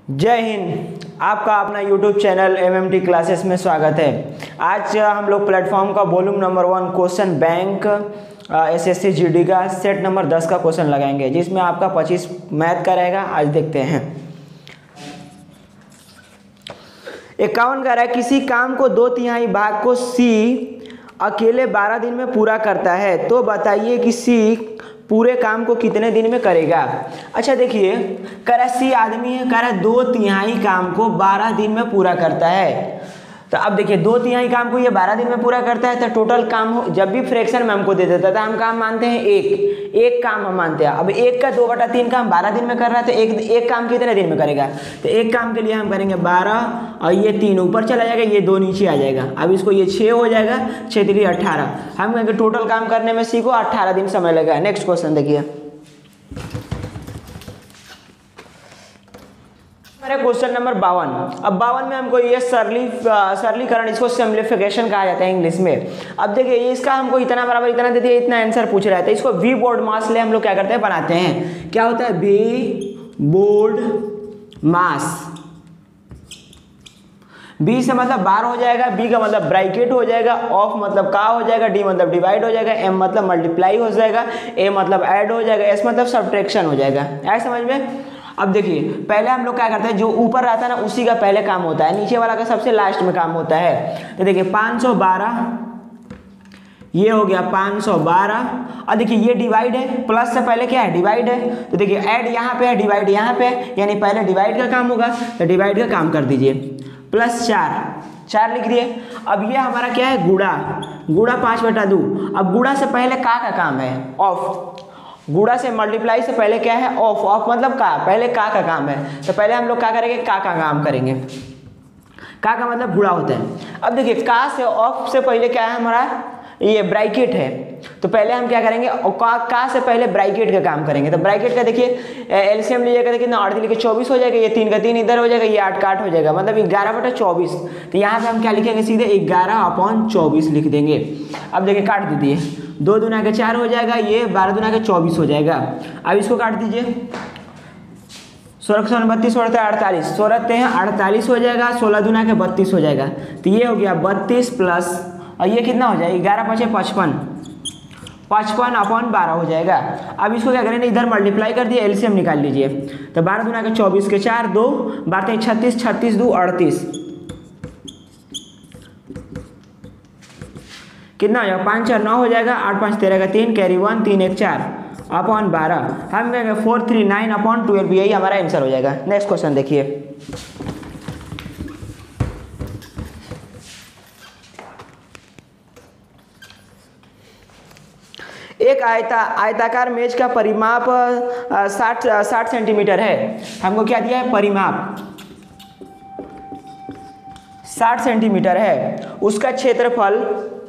जय हिंद। आपका अपना YouTube चैनल MMT क्लासेस में स्वागत है। आज हम लोग प्लेटफॉर्म का volume number 1 question bank SSC GD का सेट नंबर 10 का क्वेश्चन लगाएंगे, जिसमें आपका 25 मैथ का रहेगा। आज देखते हैं। 51 कह रहा है किसी काम को 2/3 भाग को C अकेले 12 दिन में पूरा करता है, तो बताइए कि C पूरे काम को कितने दिन में करेगा। अच्छा देखिए, कह रहा है C आदमी है, कह रहा है 2/3 काम को 12 दिन में पूरा करता है। तो अब देखिए 2/3 काम को ये 12 दिन में पूरा करता है, तो टोटल काम जब भी फ्रैक्शन में हमको दे देता था, हम काम मानते हैं एक काम हम मानते हैं। अब 1 का 2/3 काम 12 दिन में कर रहा है, तो एक काम कितने दिन में करेगा। तो एक काम के लिए हम करेंगे 12 और ये 3 ऊपर चला जाएगा, ये 2 नीचे आ जाएगा। अब इसको ये 6 हो जाएगा, 6 3 18। हम कहेंगे टोटल काम करने में C को 18 दिन समय लगेगा। नेक्स्ट क्वेश्चन देखिए, क्वेश्चन नंबर 52। अब 52 में हमको ये सरलीकरण, इसको सिम्प्लीफिकेशन कहा जाता है इंग्लिश में। अब देखिए इसका हमको इतना बराबर इतना दे दिया, इतना आंसर पूछ रहा है, तो इसको वी बोर्ड मास ले हम लोग क्या करते हैं, बनाते हैं। क्या होता है वी बोर्ड मास। बी से मतलब बार हो जाएगा, बी का मतलब ब्रैकेट हो जाएगा, ऑफ मतलब का हो जाएगा, डी मतलब डिवाइड हो जाएगा, एम मतलब मल्टीप्लाई हो जाएगा, ए मतलब ऐड हो जाएगा, एस मतलब सब्ट्रैक्शन हो जाएगा। ऐसा समझ में। अब देखिए पहले हम लोग क्या करते हैं, जो ऊपर रहता है ना उसी का पहले काम होता है, नीचे वाला का सबसे लास्ट में काम होता है। तो देखिए 512 ये हो गया 512। और देखिए ये डिवाइड है, प्लस से पहले क्या है डिवाइड है, तो देखिए ऐड यहाँ पे है, डिवाइड यहाँ पे है, यानी पहले डिवाइड का काम होगा, तो डिवाइड का काम कर दीजिए। प्लस 4 लिख दिए। अब ये हमारा क्या है गुड़ा 5/2। अब गुड़ा से पहले का काम है ऑफ, गुड़ा से मल्टीप्लाई से पहले क्या है ऑफ मतलब का, पहले का काम है, तो पहले हम लोग क्या करेंगे का काम करेंगे। का मतलब गुड़ा होता है। अब देखिए का से ऑफ से पहले क्या है हमारा ये ब्रैकेट है, तो पहले हम क्या करेंगे का से पहले ब्रैकेट का काम करेंगे। तो ब्रैकेट का देखिए एलसीएम लीजिएगा, देखिए 8 लिखे 24 हो जाएगा, ये 3 का 3 इधर हो जाएगा, ये 8 का 8 हो जाएगा, मतलब 11/24। तो यहाँ पे हम क्या लिखेंगे, सीधे 11/24 लिख देंगे। अब देखिए काट दीजिए, 2 दूना के 4 हो जाएगा, ये 12 दूना के 24 हो जाएगा। अब इसको काट दीजिए, 16 32 48, 16 48 हो जाएगा, 16 दूना के 32 हो जाएगा। तो ये हो गया 32 प्लस, और ये कितना हो जाएगा 11×5 = 55/12 हो जाएगा। अब इसको क्या करेंगे, इधर मल्टीप्लाई कर दिए, एलसीएम निकाल लीजिए। तो 12 दूना के 24 के 4, 2 12 36, 36 2 38, कितना हो जाएगा 5 4 9 हो जाएगा, 8 5 13 का 3, कैरी 1 3 1 4/12। हम कहेंगे 439/12, यही हमारा आंसर हो जाएगा। नेक्स्ट क्वेश्चन देखिए, एक आयताकार मेज का परिमाप 60 सेंटीमीटर है। हमको क्या दिया है, परिमाप 60 सेंटीमीटर है। उसका क्षेत्रफल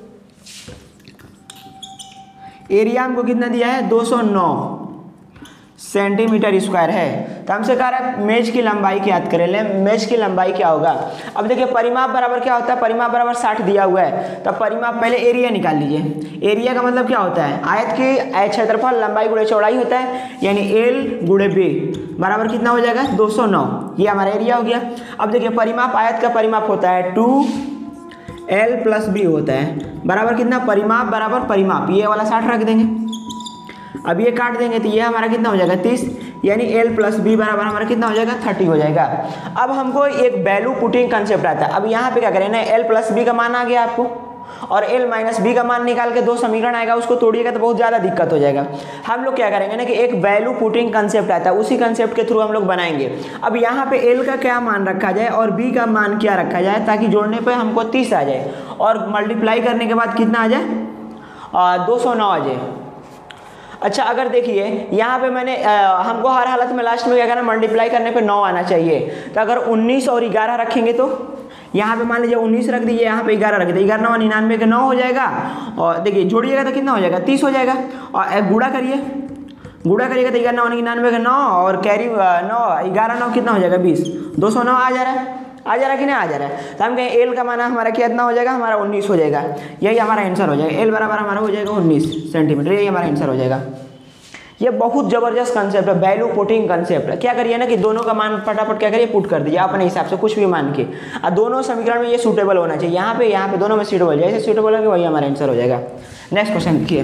एरिया हमको कितना दिया है 209 सेंटीमीटर स्क्वायर है। तो हमसे कह रहा है मेज की लंबाई ज्ञात करें। ले मेज की लंबाई क्या होगा। अब देखिए परिमाप बराबर क्या होता है, परिमाप बराबर 60 दिया हुआ है, तब परिमाप पहले एरिया निकाल लीजिए। एरिया का मतलब क्या होता है, आयत की क्षेत्रफल लंबाई गुणे चौड़ाई होता है, यानी L × B बराबर कितना हो जाएगा 209। ये हमारा एरिया हो गया। अब देखिए परिमाप, आयत का परिमाप होता है 2L + B होता है, बराबर कितना, परिमाप बराबर परिमाप, ये वाला 60 रख देंगे। अब ये काट देंगे, तो ये हमारा कितना हो जाएगा 30, यानी L + B बराबर हमारा कितना हो जाएगा 30 हो जाएगा। अब हमको एक वैल्यू पुटिंग कंसेप्ट आता है। अब यहाँ पे क्या करें ना, L + B का मान आ गया आपको, और L - B का मान निकाल के 2 समीकरण आएगा, उसको तोड़िएगा तो बहुत ज़्यादा दिक्कत हो जाएगा। हम लोग क्या करेंगे ना कि एक वैल्यू पुटिंग कंसेप्ट आता है, उसी कंसेप्ट के थ्रू हम लोग बनाएंगे। अब यहाँ पे L का क्या मान रखा जाए और B का मान क्या रखा जाए, ताकि जोड़ने पे हमको 30 आ जाए, और मल्टीप्लाई करने के बाद कितना आ जाए 209 आ जाए। अच्छा अगर देखिए यहाँ पे मैंने हमको हर हालत में लास्ट में क्या करना, मल्टीप्लाई करने पे 9 आना चाहिए। तो अगर 19 और 11 रखेंगे, तो यहाँ पे मान लीजिए 19 रख दीजिए, यहाँ पे 11 रख दीजिए, 11 9 99 के 9 हो जाएगा, और देखिए जोड़िएगा तो कितना हो जाएगा 30 हो जाएगा। और गुड़ा करिएगा तो 11 9 99 के 9, और कैरी 9 11 9 कितना हो जाएगा 20, 209 आ जा रहा है कि नहीं आ जा रहा है। तो हम कहें एल का माना हमारा कितना हो जाएगा, हमारा 19 हो जाएगा। यही हमारा आंसर हो जाएगा, एल बराबर हमारा हो जाएगा 19 सेंटीमीटर, यही हमारा आंसर हो जाएगा। ये बहुत ज़बरदस्त कंसेप्ट है, वैल्यू पुटिंग कंसेप्ट है। क्या करिए ना कि दोनों का मान फटाफट क्या करिए पुट कर दीजिए अपने हिसाब से, कुछ भी मान के, और दोनों समीकरण में ये सूटेबल होना चाहिए, यहाँ पे दोनों में सूटेबल, जैसे सूटेबल होगा वही हमारा आंसर हो जाएगा। नेक्स्ट क्वेश्चन देखिए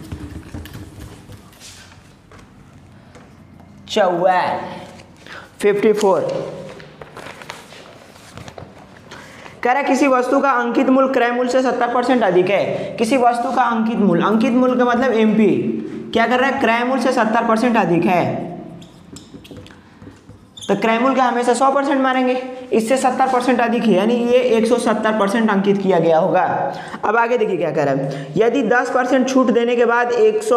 54 कह रहा है किसी वस्तु का अंकित मूल्य क्रय मूल्य से 70% अधिक है। किसी वस्तु का अंकित मूल्य का मतलब एमपी क्या कर रहा है, क्रय मूल्य से 70% अधिक है, तो क्रय मूल्य का हमेशा 100% मानेंगे, इससे 70% अधिक है यानी ये 170% अंकित किया गया होगा। अब आगे देखिए क्या कह रहा है, यदि 10% छूट देने के बाद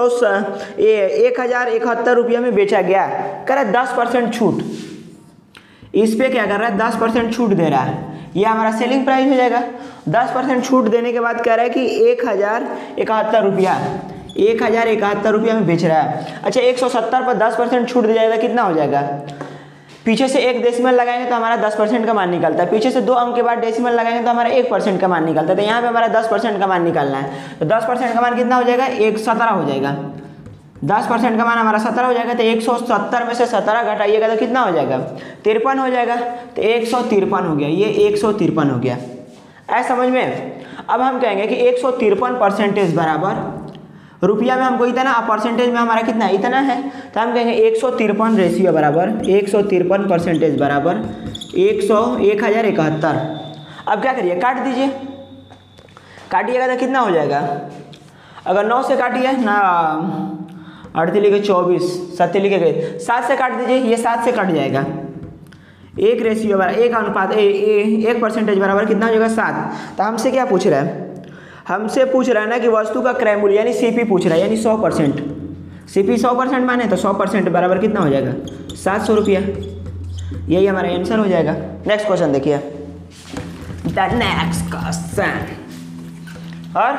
1071 रुपया में बेचा गया, कह रहा है 10% छूट, इस पे क्या कर रहा है 10% छूट दे रहा है, ये हमारा सेलिंग प्राइस हो जाएगा। 10% छूट देने के बाद कह रहा है कि 1071 रुपया में बेच रहा है। अच्छा 170 पर 10% छूट दिया जाएगा, कितना हो जाएगा, पीछे से एक डेसिमल लगाएंगे तो हमारा 10% का मान निकलता है, पीछे से 2 अंक के बाद डेसिमल लगाएंगे तो हमारा 1% का मान निकलता है, तो यहाँ पे हमारा 10% का मान निकालना है, तो 10% का मान कितना हो जाएगा, 117 हो जाएगा। 10% का मान हमारा 17 हो जाएगा, तो 170 में से 17 घटाइएगा तो कितना हो जाएगा, 53 हो जाएगा, तो 153 हो गया, ये 153 हो गया। ऐसा समझ में। अब हम कहेंगे कि 153% बराबर, रुपया में हमको इतना, परसेंटेज में हमारा कितना इतना है, तो हम कहेंगे 153 रेशियो बराबर 153% बराबर 1071। अब क्या करिए, काट दीजिए, काटिएगा तो कितना हो जाएगा, अगर 9 से काटिए ना, 8 लिखे 24, 7 लिखे गए, 7 से काट दीजिए, ये 7 से कट जाएगा, 1 रेशियो बराबर 1 अनुपात 1% बराबर कितना हो जाएगा 7। तो हमसे क्या पूछ रहा है, हमसे पूछ रहा है ना कि वस्तु का क्रय मूल्य यानी सीपी पूछ रहा है, यानी 100%, सीपी 100% माने तो 100% बराबर कितना हो जाएगा 700 रुपया, यही हमारा आंसर हो जाएगा। नेक्स्ट क्वेश्चन देखिए, द नेक्स्ट क्वेश्चन, और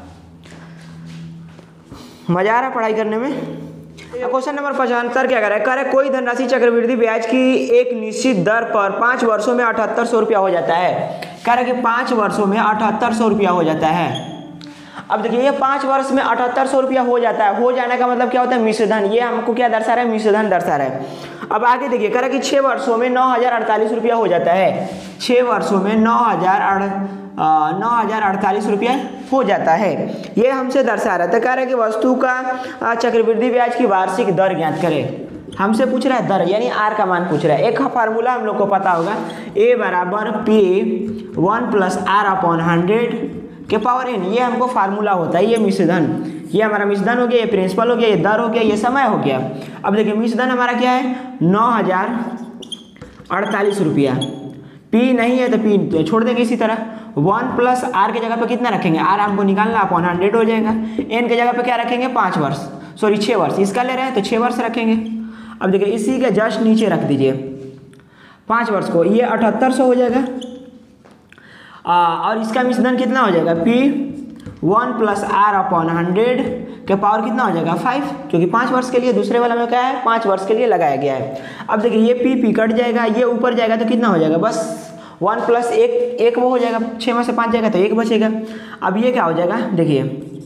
मजा आ रहा पढ़ाई करने में। क्वेश्चन नंबर 75 क्या कर रहा है, कोई धनराशि चक्रवृद्धि ब्याज की एक निश्चित दर पर 5 वर्षों में 7800 रुपया हो जाता है। कह रहा है कि 5 वर्षों में 7800 रुपया हो जाता है। अब देखिए ये 5 वर्ष में 7800 रुपया हो जाता है, हो जाने का मतलब क्या होता है, मिश्रधन, ये हमको क्या दर्शा रहा है, मिश्रधन दर्शा रहा है। अब आगे देखिए, कह रहा है कि 6 वर्षों में 9048 रुपया हो जाता है, 6 वर्षों में 9048 रुपया हो जाता है, ये हमसे दर्शा रहा है। तो कह रहा है कि वस्तु का चक्रवृद्धि ब्याज की वार्षिक दर ज्ञात करें। हमसे पूछ रहा है दर यानी आर का मान पूछ रहा है। एक फार्मूला हम लोग को पता होगा, ए बराबर पी 1 + r/100 के पावर n, ये हमको फार्मूला होता है। ये मिश्रधन, ये हमारा मिश्रधन हो गया, ये प्रिंसिपल हो गया, ये दर हो गया, ये समय हो गया। अब देखिए मिश्रधन हमारा क्या है 9048 रुपया, पी नहीं है तो पी छोड़ देंगे इसी तरह। 1 + r के जगह पे कितना रखेंगे, r हमको निकालना, 100 हो जाएगा। n के जगह पे क्या रखेंगे 5 वर्ष, सॉरी 6 वर्ष, इसका ले रहे हैं तो 6 वर्ष रखेंगे। अब देखिए इसी के जस्ट नीचे रख दीजिए 5 वर्ष को, ये 7800 हो जाएगा। और इसका मिश्रधन कितना हो जाएगा, P 1 + r/100 के पावर कितना हो जाएगा 5, क्योंकि 5 वर्ष के लिए, दूसरे वाला में क्या है 5 वर्ष के लिए लगाया गया है। अब देखिए ये P कट जाएगा, ये ऊपर जाएगा तो कितना हो जाएगा, बस 1 + 1 वो हो जाएगा, 6 में से 5 जाएगा तो 1 बचेगा। अब ये क्या हो जाएगा, देखिए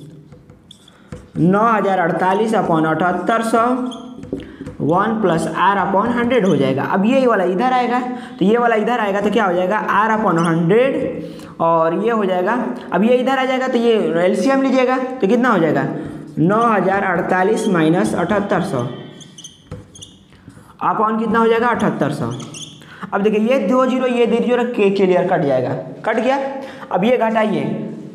9048/7800 1 + r/100 हो जाएगा। अब ये वाला इधर आएगा तो ये वाला इधर आएगा तो क्या हो जाएगा r/100, और ये हो जाएगा, अब ये इधर आ जाएगा तो ये एलसीएम लीजिएगा तो कितना हो जाएगा 9048 - 7800 अपॉन कितना हो जाएगा 7800। अब देखिए ये 2 0 ये 2 0 के क्लियर कट जाएगा, कट गया। अब ये घटाइए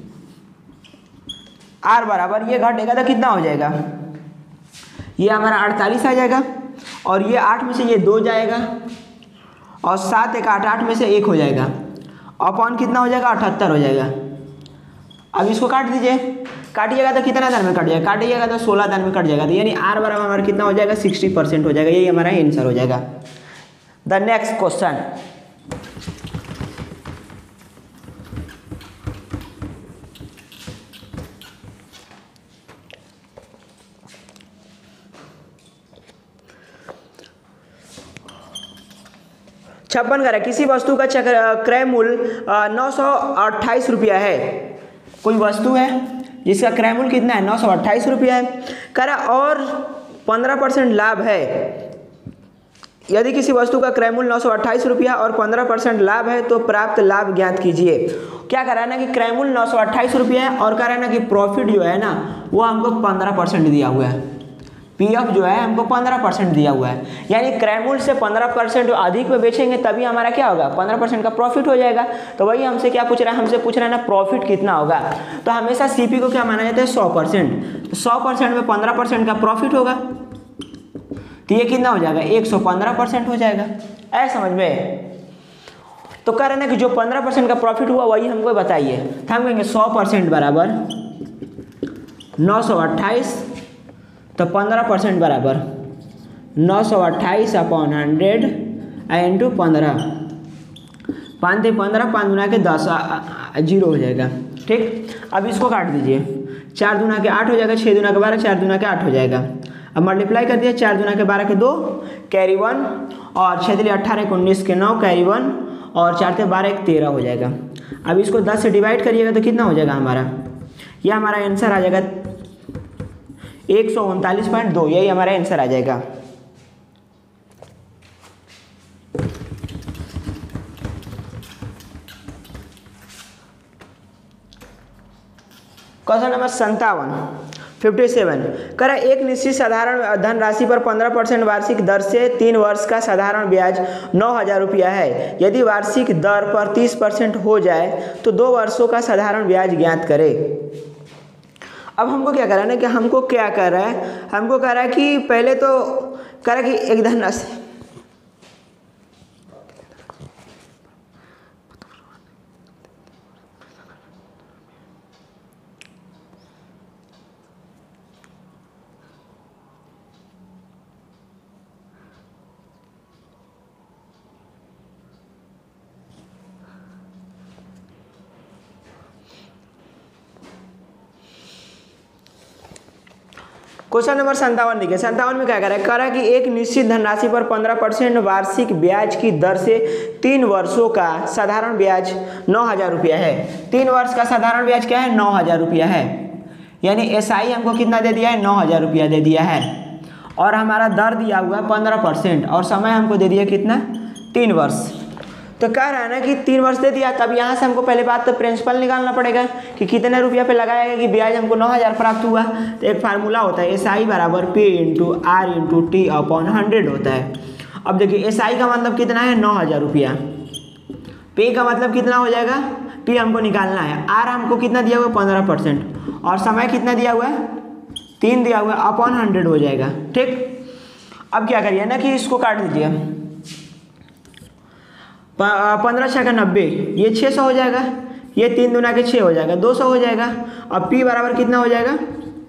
r बराबर, ये घटेगा तो कितना हो जाएगा, ये हमारा 48 आ जाएगा, और ये 8 में से ये 2 जाएगा, और 7 1 8 8 में से 1 हो जाएगा, अपॉन कितना हो जाएगा 78 हो जाएगा। अब इसको काट दीजिए, काटिएगा तो कितना दान में कट जाएगा, काटिएगा तो 16 दान में कट जाएगा, तो यानी r बराबर हमारा कितना हो जाएगा 60% हो जाएगा, यही हमारा आंसर हो जाएगा। द नेक्स्ट क्वेश्चन, छप्पन का है, किसी वस्तु का क्रय मूल्य 928 रुपया है। कोई वस्तु है जिसका क्रय मूल्य कितना है 928 रुपया है, कह रहा और 15% लाभ है, यदि किसी वस्तु का क्रय मूल्य 928 रुपया और 15% लाभ है तो प्राप्त लाभ ज्ञात कीजिए। क्या कह रहा है ना कि क्रय मूल्य 928 रुपया है और कह रहा है ना कि प्रॉफिट जो है ना वो हमको 15% दिया हुआ है, पीएफ जो है हमको 15% दिया हुआ है, यानी क्रय मूल्य से 15% अधिक में बेचेंगे तभी हमारा क्या होगा 15% का प्रॉफिट हो जाएगा। तो वही हमसे क्या पूछ रहा है, हमसे पूछ रहा है ना प्रॉफिट कितना होगा। तो हमेशा सीपी को क्या माना जाता है 100%, तो 100% में 15% का प्रॉफिट होगा, तो ये कितना हो जाएगा 115% हो जाएगा। ऐसा समझ में। तो कह रहे हैं ना कि जो 15% का प्रॉफिट हुआ वही हमको बताइए, तो हम कहेंगे 100% बराबर 928, तो 15% बराबर 928 अपॉन 100 इंटू 15, 5 × 15, 5 × 10 जीरो हो जाएगा। ठीक, अब इसको काट दीजिए, 4 × 8 हो जाएगा, 6 × 12, 4 × 8 हो जाएगा। अब मल्टीप्लाई कर दिया, 4 × 12 के 2 कैरी 1 और 6 × 18 = 19 के 9 कैरी 1 और 4 × 12 = 13 हो जाएगा। अब इसको 10 से डिवाइड करिएगा तो कितना हो जाएगा हमारा, यह हमारा आंसर आ जाएगा 139.2, यही हमारा आंसर आ जाएगा। क्वेश्चन नंबर 57 कह एक निश्चित साधारण धनराशि पर 15% वार्षिक दर से 3 वर्ष का साधारण ब्याज 9,000 रुपया है। यदि वार्षिक दर पर 30% हो जाए तो 2 वर्षों का साधारण ब्याज ज्ञात करें। अब हमको क्या कर रहा है ना कि हमको क्या कर रहा है, हमको कह रहा है कि पहले तो कह रहा है कि एक धनराशि क्वेश्चन नंबर 57 देखिए, 57 में क्या कह रहा है कि एक निश्चित धनराशि पर 15% वार्षिक ब्याज की दर से 3 वर्षों का साधारण ब्याज 9,000 रुपया है। 3 वर्ष का साधारण ब्याज क्या है 9,000 रुपया है, यानी एसआई हमको कितना दे दिया है 9,000 रुपया दे दिया है, और हमारा दर दिया हुआ है 15% और समय हमको दे दिया कितना 3 वर्ष। तो कह रहा है ना कि 3 वर्ष दे दिया, तब यहाँ से हमको पहले बात तो प्रिंसिपल निकालना पड़ेगा कि कितने रुपया पे लगाएगा कि ब्याज हमको 9,000 प्राप्त हुआ। तो एक फार्मूला होता है एसआई बराबर P × R × T अपॉन 100 होता है। अब देखिए एसआई का मतलब कितना है 9,000 रुपया, P का मतलब कितना हो जाएगा, P हमको निकालना है, R हमको कितना दिया हुआ 15% और समय कितना दिया हुआ है 3 दिया हुआ है अपॉन 100 हो जाएगा। ठीक, अब क्या करिए ना कि इसको काट दीजिए, 15 × 90 ये 600 हो जाएगा, ये 3 × 2 = 6 हो जाएगा, 200 हो जाएगा। अब P बराबर कितना हो जाएगा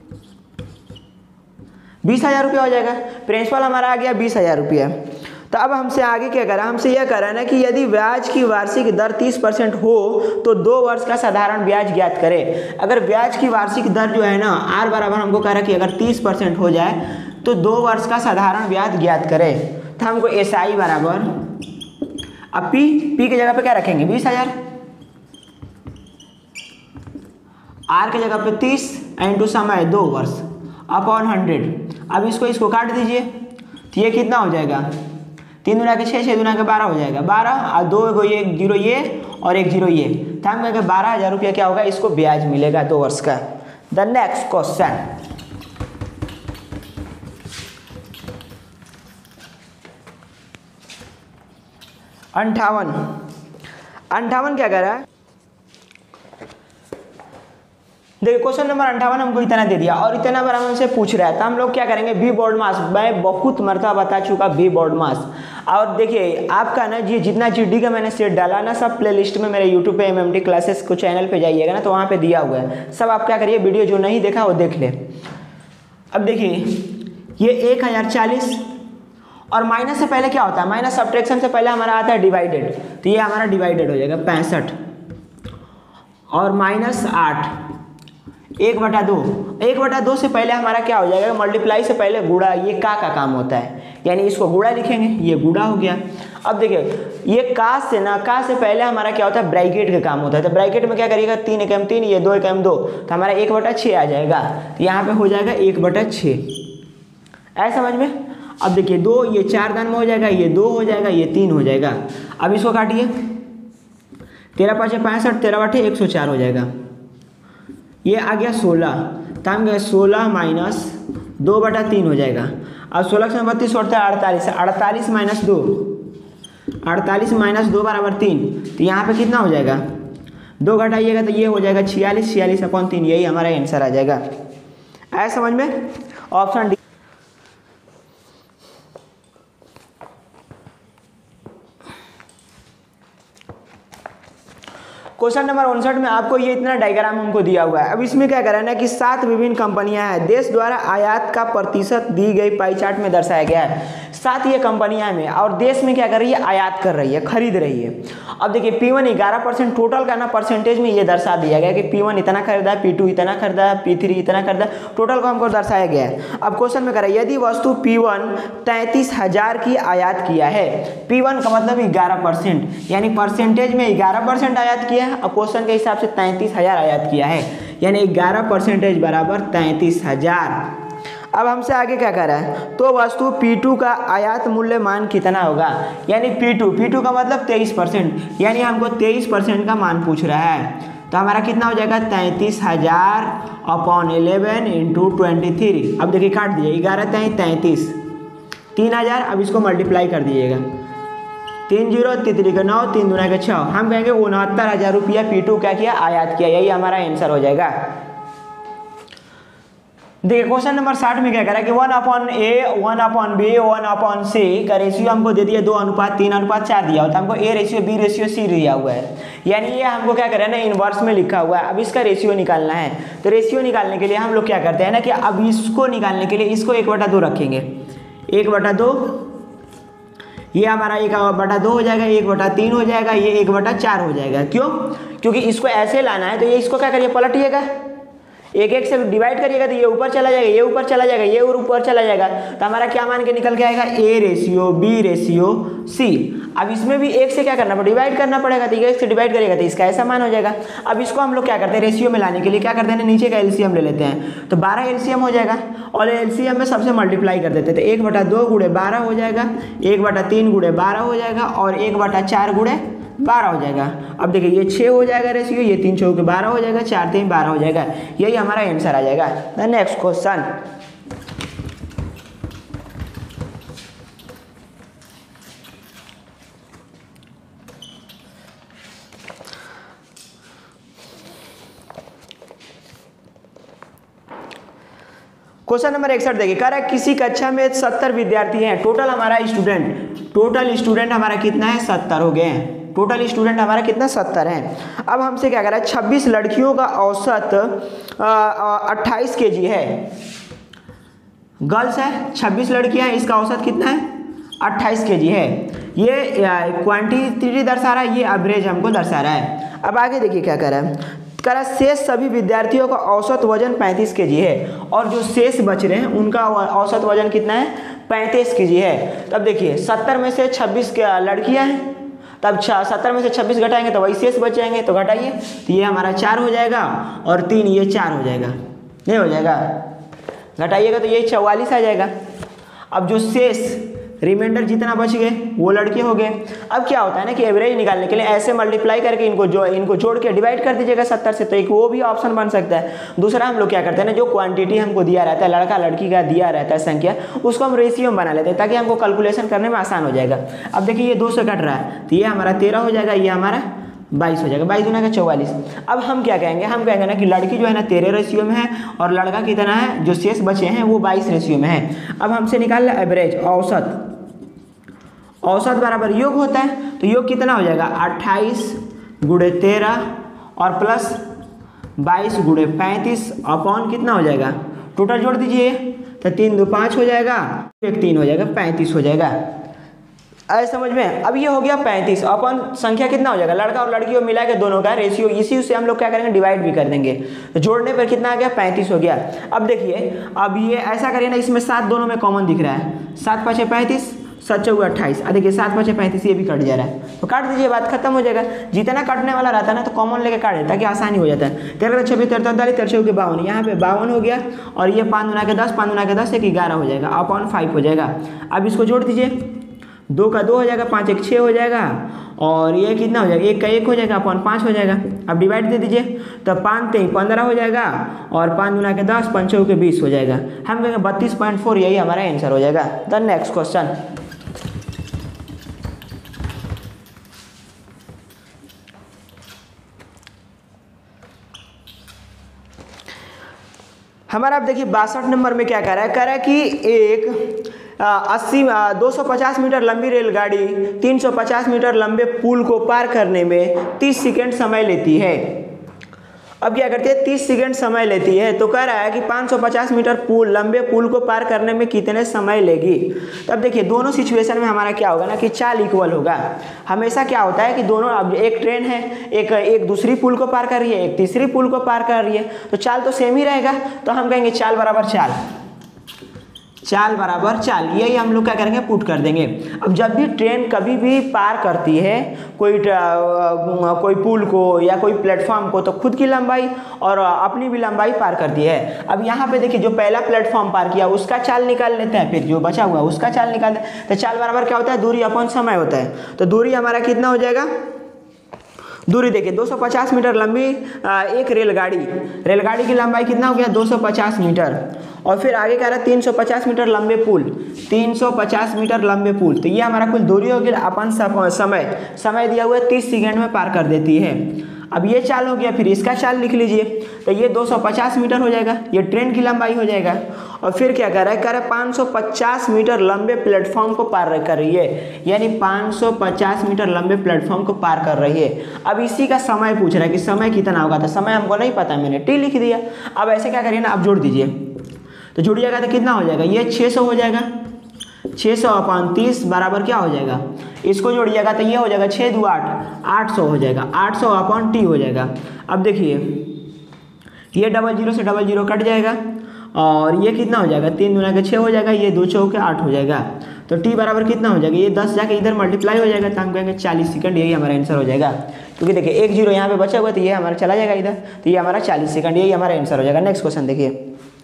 20,000 रुपया हो जाएगा। प्रिंसिपल हमारा आ गया 20,000 रुपया। तो अब हमसे आगे क्या करा, हमसे यह करा ना कि यदि ब्याज की वार्षिक दर 30% हो तो 2 वर्ष का साधारण ब्याज ज्ञात करें। अगर ब्याज की वार्षिक दर जो है ना R बराबर हमको कह रहा है कि अगर 30% हो जाए तो 2 वर्ष का साधारण ब्याज ज्ञात करें। तो हमको एसआई बराबर, अब P की जगह पे क्या रखेंगे 20,000, R की जगह पे 30 इंटू समय 2 वर्ष अपॉन 100। अब इसको काट दीजिए, तो ये कितना हो जाएगा 3 × 6, 6 × 12 हो जाएगा 12 और 2 को ये 0 ये और 1 0 ये, तो हम कहेंगे 12,000 रुपया क्या होगा इसको ब्याज मिलेगा 2 वर्ष का। द नेक्स्ट क्वेश्चन, अंठावन क्या कह रहा है, देखिए क्वेश्चन नंबर 58 हमको इतना दे दिया और इतना बार हमसे पूछ रहा है, तो हम लोग क्या करेंगे बी बोर्ड मास, मैं बहुत मरतबा बता चुका बी बोर्ड मास। और देखिए आपका ना जी जितना जीडी का मैंने सेट डाला ना सब प्लेलिस्ट में मेरे यूट्यूब पे एमएमटी क्लासेस को चैनल पे जाइएगा ना तो वहाँ पे दिया हुआ है सब, आप क्या करिए वीडियो जो नहीं देखा वो देख ले। अब देखिए ये 1040 और माइनस से पहले क्या होता है, माइनस सब्ट्रैक्शन से पहले हमारा आता है डिवाइडेड, तो ये हमारा डिवाइडेड हो जाएगा 65 और -8 1/2, 1/2 से पहले हमारा क्या हो जाएगा मल्टीप्लाई से पहले गुणा, ये का काम होता है यानी इसको गुणा लिखेंगे, ये गुणा हो गया। अब देखिए ये का से पहले हमारा क्या होता है ब्रैकेट का काम होता है, तो ब्रैकेट में क्या करिएगा 3 × 3 ये 2 × 2 तो हमारा 1/6 आ जाएगा, तो यहाँ पे हो जाएगा 1/6। ऐसा समझ में। अब देखिए 2 ये 4 दान में हो जाएगा, ये 2 हो जाएगा, ये 3 हो जाएगा। अब इसको काटिए, 13 5 65, 13 8 104 हो जाएगा। ये आ गया 16, तो हम गए 16 माइनस 2/3 हो जाएगा। अब 16 से 32 छोड़ते हैं 48, 48 माइनस 2, 48 माइनस 2 बराबर 3, तो यहाँ पे कितना हो जाएगा, 2 घटाइएगा तो ये हो जाएगा 46, 46/3, यही हमारा आंसर आ जाएगा। ऐसा समझ में। Option D. क्वेश्चन नंबर 59 में आपको ये इतना डायग्राम हमको दिया हुआ है। अब इसमें क्या कर रहा है ना कि 7 विभिन्न कंपनियां हैं, देश द्वारा आयात का प्रतिशत दी गई पाई चार्ट में दर्शाया गया है। 7 ये कंपनियां में, और देश में क्या कर रही है, आयात कर रही है, खरीद रही है। अब देखिए P1 11% टोटल का ना परसेंटेज में ये दर्शा दिया गया कि P1 इतना खरीदा है, P2 इतना खरीदा है, P3 इतना खरीदा है, टोटल को हमको दर्शाया गया है। अब क्वेश्चन में कह रहा है यदि वस्तु P1 33,000 की आयात किया है, P1 का मतलब 11%, यानी परसेंटेज में 11% आयात किया है। अब क्वेश्चन के हिसाब से 33,000 आयात किया है, यानी 11% बराबर 33,000। अब हमसे आगे क्या कह रहा है, तो वस्तु P2 का आयात मूल्य मान कितना होगा, यानी P2 का मतलब 23%, यानी हमको 23% का मान पूछ रहा है। तो हमारा कितना हो जाएगा 33,000/11 × 23। अब देखिए काट दीजिए, 11 3 33, 3000। अब इसको मल्टीप्लाई कर दीजिएगा, 3 0 3 का 9, 3 दूना का 6, हम कहेंगे 69,000 रुपया P2 क्या किया, आयात किया, यही हमारा आंसर हो जाएगा। देखिए क्वेश्चन नंबर 60 में क्या कह रहा है कि 1/A 1/B 1/C का रेशियो हमको दे दिया 2:3:4 दिया होता है, हमको A ratio B ratio C दिया हुआ है, यानी ये हमको क्या कर रहा है ना, इनवर्स में लिखा हुआ है। अब इसका रेशियो निकालना है, तो रेशियो निकालने के लिए हम लोग क्या करते हैं ना कि अब इसको निकालने के लिए इसको 1/2 रखेंगे, 1/2, ये हमारा 1/2 हो जाएगा, 1/3 हो जाएगा, ये 1/4 हो जाएगा। क्यों? क्योंकि इसको ऐसे लाना है, तो ये इसको क्या करिए, पलटिएगा, 1 से डिवाइड करिएगा तो ये ऊपर चला जाएगा, ये ऊपर चला जाएगा, ये ऊपर चला जाएगा, तो हमारा क्या मान के निकल के आएगा, A ratio B ratio C। अब इसमें भी 1 से क्या करना पड़ेगा, डिवाइड करना पड़ेगा, तो 1 से डिवाइड करिएगा तो इसका ऐसा मान हो जाएगा। अब इसको हम लोग क्या करते हैं, रेशियो में लाने के लिए क्या करते हैं, नीचे का एलसीएम ले लेते हैं, तो 12 एलसीएम हो जाएगा, और एलसीएम में सबसे मल्टीप्लाई कर देते हैं, तो 1/2 × 12 हो जाएगा, 1/3 × 12 हो जाएगा, और 1/4 × 12 हो जाएगा। अब देखिए ये 6 हो जाएगा रेशियो, ये 3 4 12 हो जाएगा, 4 3 12 हो जाएगा, यही हमारा आंसर आ जाएगा। नेक्स्ट क्वेश्चन, क्वेश्चन नंबर 61 देखिए, कह रहा है किसी कक्षा में 70 विद्यार्थी हैं, टोटल हमारा स्टूडेंट हमारा कितना है, 70 हो गए हैं, टोटल स्टूडेंट हमारा कितना 70 हैं। अब हमसे क्या कर रहा है, 26 लड़कियों का औसत 28 kg है, गर्ल्स है 26 लड़कियां हैं, इसका औसत कितना है, 28 kg है। ये क्वांटिटी दर्शा रहा है, ये एवरेज हमको दर्शा रहा है। अब आगे देखिए क्या कर रहा है, कह रहा शेष सभी विद्यार्थियों का औसत वजन 35 kg है, और जो शेष बच रहे हैं उनका औसत वजन कितना है, 35 kg है। तब देखिए 70 में से 26 लड़कियां हैं, तब 70 में से 26 घटाएंगे तो वही शेष बच जाएंगे, तो घटाइए, तो ये हमारा 4 हो जाएगा, और 3 ये 4 हो जाएगा, नहीं हो जाएगा, घटाइएगा तो ये 44 आ जाएगा। अब जो शेष रिमाइंडर जितना बच गए वो लड़के हो गए। अब क्या होता है ना कि एवरेज निकालने के लिए ऐसे मल्टीप्लाई करके इनको जोड़ के डिवाइड कर दीजिएगा 70 से, तो एक वो भी ऑप्शन बन सकता है। दूसरा हम लोग क्या करते हैं ना, जो क्वांटिटी हमको दिया रहता है, लड़का लड़की का दिया रहता है संख्या, उसको हम रेशियो में बना लेते हैं ताकि हमको कैलकुलेशन करने में आसान हो जाएगा। अब देखिए ये 2 से कट रहा है, तो ये हमारा 13 हो जाएगा, ये हमारा 22 हो जाएगा, 22 दूना का 44। अब हम क्या कहेंगे, हम कहेंगे ना कि लड़की जो है ना 13 रेशियो में है, और लड़का कितना है, जो शेष बचे हैं वो 22 रेशियो में है। अब हमसे निकाल एवरेज, औसत बराबर योग होता है, तो योग कितना हो जाएगा, 28 × 13 और प्लस 22 × 35 अपॉन कितना हो जाएगा, टोटल जोड़ दीजिए, तो 3 2 5 हो जाएगा, 1 3 हो जाएगा, 35 हो जाएगा। ऐसे समझ में। अब ये हो गया 35 अपन संख्या कितना हो जाएगा, लड़का और लड़की को मिला के दोनों का रेशियो, इसी से हम लोग क्या करेंगे, डिवाइड भी कर देंगे, तो जोड़ने पर कितना आ गया, 35 हो गया। अब देखिए, अब ये ऐसा करिए ना, इसमें 7 दोनों में कॉमन दिख रहा है, 7 5 35, 7 चौके 28, देखिए 7 5 35, ये भी कट जा रहा है, तो काट दीजिए, बात खत्म हो जाएगा। जितना कटने वाला रहता है ना तो कॉमन लेके काट ताकि आसानी हो जाता है। 13 26 43 43 चौके 52, यहाँ पे 52 हो गया, और ये 5 गुना के 10, 5 गुना के 10 एक 11 हो जाएगा, अपॉन 5 हो जाएगा। अब इसको जोड़ दीजिए, 2 का 2 हो जाएगा, 5 1 6 हो जाएगा, और ये कितना हो जाएगा, 1 का 1 हो जाएगा, अपॉन 5 हो जाएगा। अब डिवाइड दे दीजिए, तो 5 3 15 हो जाएगा, और 5 गुना के 10, 5 चौके 20 हो जाएगा। हम कहेंगे 32.4, यही हमारा आंसर हो जाएगा। द नेक्स्ट क्वेश्चन, हमारा अब देखिए 62 नंबर में क्या कह रहा है, कह रहा है कि एक 250 मीटर लंबी रेलगाड़ी 350 मीटर लंबे पुल को पार करने में 30 सेकंड समय लेती है। अब क्या करती है, 30 सेकंड समय लेती है, तो कह रहा है कि 550 मीटर लंबे पुल को पार करने में कितने समय लेगी। तो अब देखिए दोनों सिचुएशन में हमारा क्या होगा ना कि चाल इक्वल होगा। हमेशा क्या होता है कि दोनों, अब एक ट्रेन है, एक दूसरी पुल को पार कर रही है, एक तीसरी पुल को पार कर रही है, तो चाल तो सेम ही रहेगा। तो हम कहेंगे चाल बराबर चाल, चाल बराबर चाल, यही हम लोग क्या करेंगे, पुट कर देंगे। अब जब भी ट्रेन कभी भी पार करती है कोई पुल को या कोई प्लेटफॉर्म को, तो खुद की लंबाई और अपनी भी लंबाई पार करती है। अब यहाँ पे देखिए जो पहला प्लेटफॉर्म पार किया उसका चाल निकाल लेते हैं, फिर जो बचा हुआ उसका चाल निकाल देते हैं। तो चाल बराबर क्या होता है, दूरी अपॉन समय होता है। तो दूरी हमारा कितना हो जाएगा, दूरी देखिए 250 मीटर लंबी एक रेलगाड़ी की लंबाई कितना हो गया, 250 मीटर, और फिर आगे कह रहा है 350 मीटर लंबे पुल, 350 मीटर लंबे पुल, तो ये हमारा कुल दूरी हो गया अपन समय दिया हुआ है 30 सेकंड में पार कर देती है। अब ये चाल हो गया, फिर इसका चाल लिख लीजिए, तो ये 250 मीटर हो जाएगा, ये ट्रेन की लंबाई हो जाएगा। और फिर क्या कर रहा है, 550 मीटर लंबे प्लेटफॉर्म को पार कर रही है, यानी 550 मीटर लंबे प्लेटफॉर्म को पार कर रही है। अब इसी का समय पूछ रहा है कि समय कितना होगा, तो समय हमको नहीं पता, मैंने टी लिख दिया। अब ऐसे क्या करिए ना, आप जोड़ दीजिए, तो जुड़िएगा तो कितना हो जाएगा, ये 600 हो जाएगा, 600/30 बराबर क्या हो जाएगा, इसको जोड़िएगा तो ये हो जाएगा 6 2 8, 800 हो जाएगा, 800/t हो जाएगा। अब देखिए ये 00 से 00 कट जाएगा, और ये कितना हो जाएगा, 3 गुना के 6 हो जाएगा, ये 2 चौके 8 हो जाएगा। तो t बराबर कितना हो जाएगा, ये 10 जाके इधर मल्टीप्लाई हो जाएगा, तो हम कहेंगे 40 सेकंड, यही हमारा आंसर हो जाएगा। क्योंकि देखिए 1 0 यहाँ पे बचा हुआ, तो ये हमारा चला जाएगा इधर, तो ये हमारा 40 सेकंड, यही हमारा आंसर हो जाएगा। नेक्स्ट क्वेश्चन देखिए,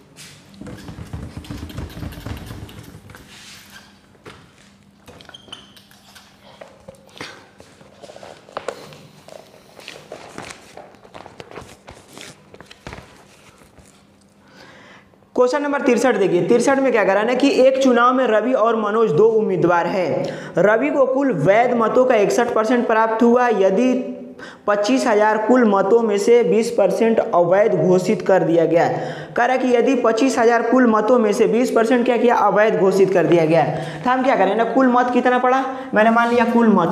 क्वेश्चन नंबर 63 देखिए। 63 में क्या करा ना कि एक चुनाव में रवि और मनोज 2 उम्मीदवार हैं। रवि को कुल वैध मतों का 61% प्राप्त हुआ। यदि 25,000 कुल मतों में से 20% अवैध घोषित कर दिया गया। कह रहा है कि यदि 25,000 कुल मतों में से 20% क्या किया, अवैध घोषित कर दिया गया, तो हम क्या करें ना, कुल मत कितना पड़ा, मैंने मान लिया कुल मत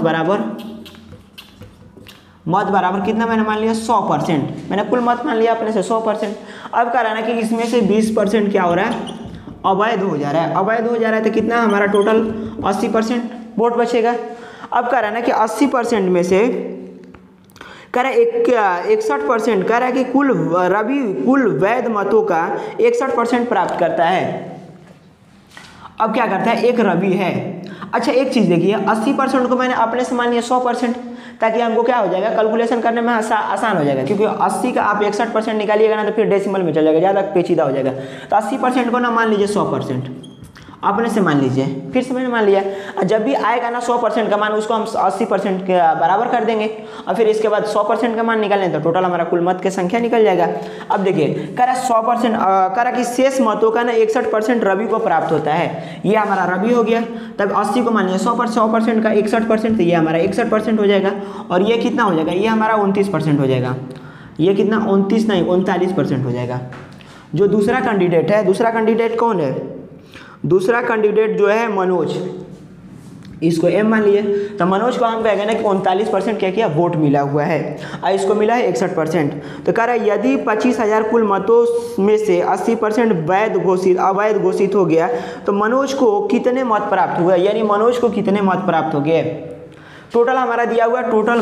बराबर कितना, मैंने मान लिया 100%, मैंने कुल मत मान लिया अपने से 100%। अब कह रहा है ना कि इसमें से 20% क्या हो रहा है, अवैध हो जा रहा है। अवैध हो जा रहा है तो कितना हमारा टोटल 80% वोट बचेगा। अब कह रहा है ना कि 80% में से कह रहा है 61%, कह रहा है कि रवि कुल वैध मतों का 61% प्राप्त करता है। अब क्या करता है, एक रवि है। अच्छा एक चीज़ देखिए, 80% को मैंने अपने से मान लिया 100%, ताकि हमको क्या हो जाएगा, कैलकुलेशन करने में आसान हो जाएगा। क्योंकि 80 का आप 61% निकालिएगा ना तो फिर डेसिमल में चल जाएगा, ज़्यादा पेचीदा हो जाएगा। तो 80% को ना मान लीजिए 100%, अपने से मान लीजिए, फिर से मैंने मान लिया। जब भी आएगा ना 100% का मान, उसको हम 80% के बराबर कर देंगे, और फिर इसके बाद 100% का मान निकालें तो टोटल हमारा कुल मत की संख्या निकल जाएगा। अब देखिए कह रहा 100%, कह रहा कि शेष मतों का ना 61% रवि को प्राप्त होता है। ये हमारा रवि हो गया। तब 80 को मान लिया 100% का 61%, तो ये हमारा 61% हो जाएगा। और ये कितना हो जाएगा, ये हमारा 29% हो जाएगा। ये कितना, 29 नहीं 39% हो जाएगा। जो दूसरा कैंडिडेट है, दूसरा कैंडिडेट कौन है, दूसरा कैंडिडेट जो है मनोज, इसको M मान लिए, तो मनोज को हम कहेंगे ना कि 39% क्या किया, वोट मिला हुआ है, और इसको मिला है 61%। तो कह रहा है यदि 25,000 कुल मतों में से 80% अवैध घोषित हो गया तो मनोज को कितने मत प्राप्त हुए, यानी मनोज को कितने मत प्राप्त हो गए। टोटल हमारा दिया हुआ टोटल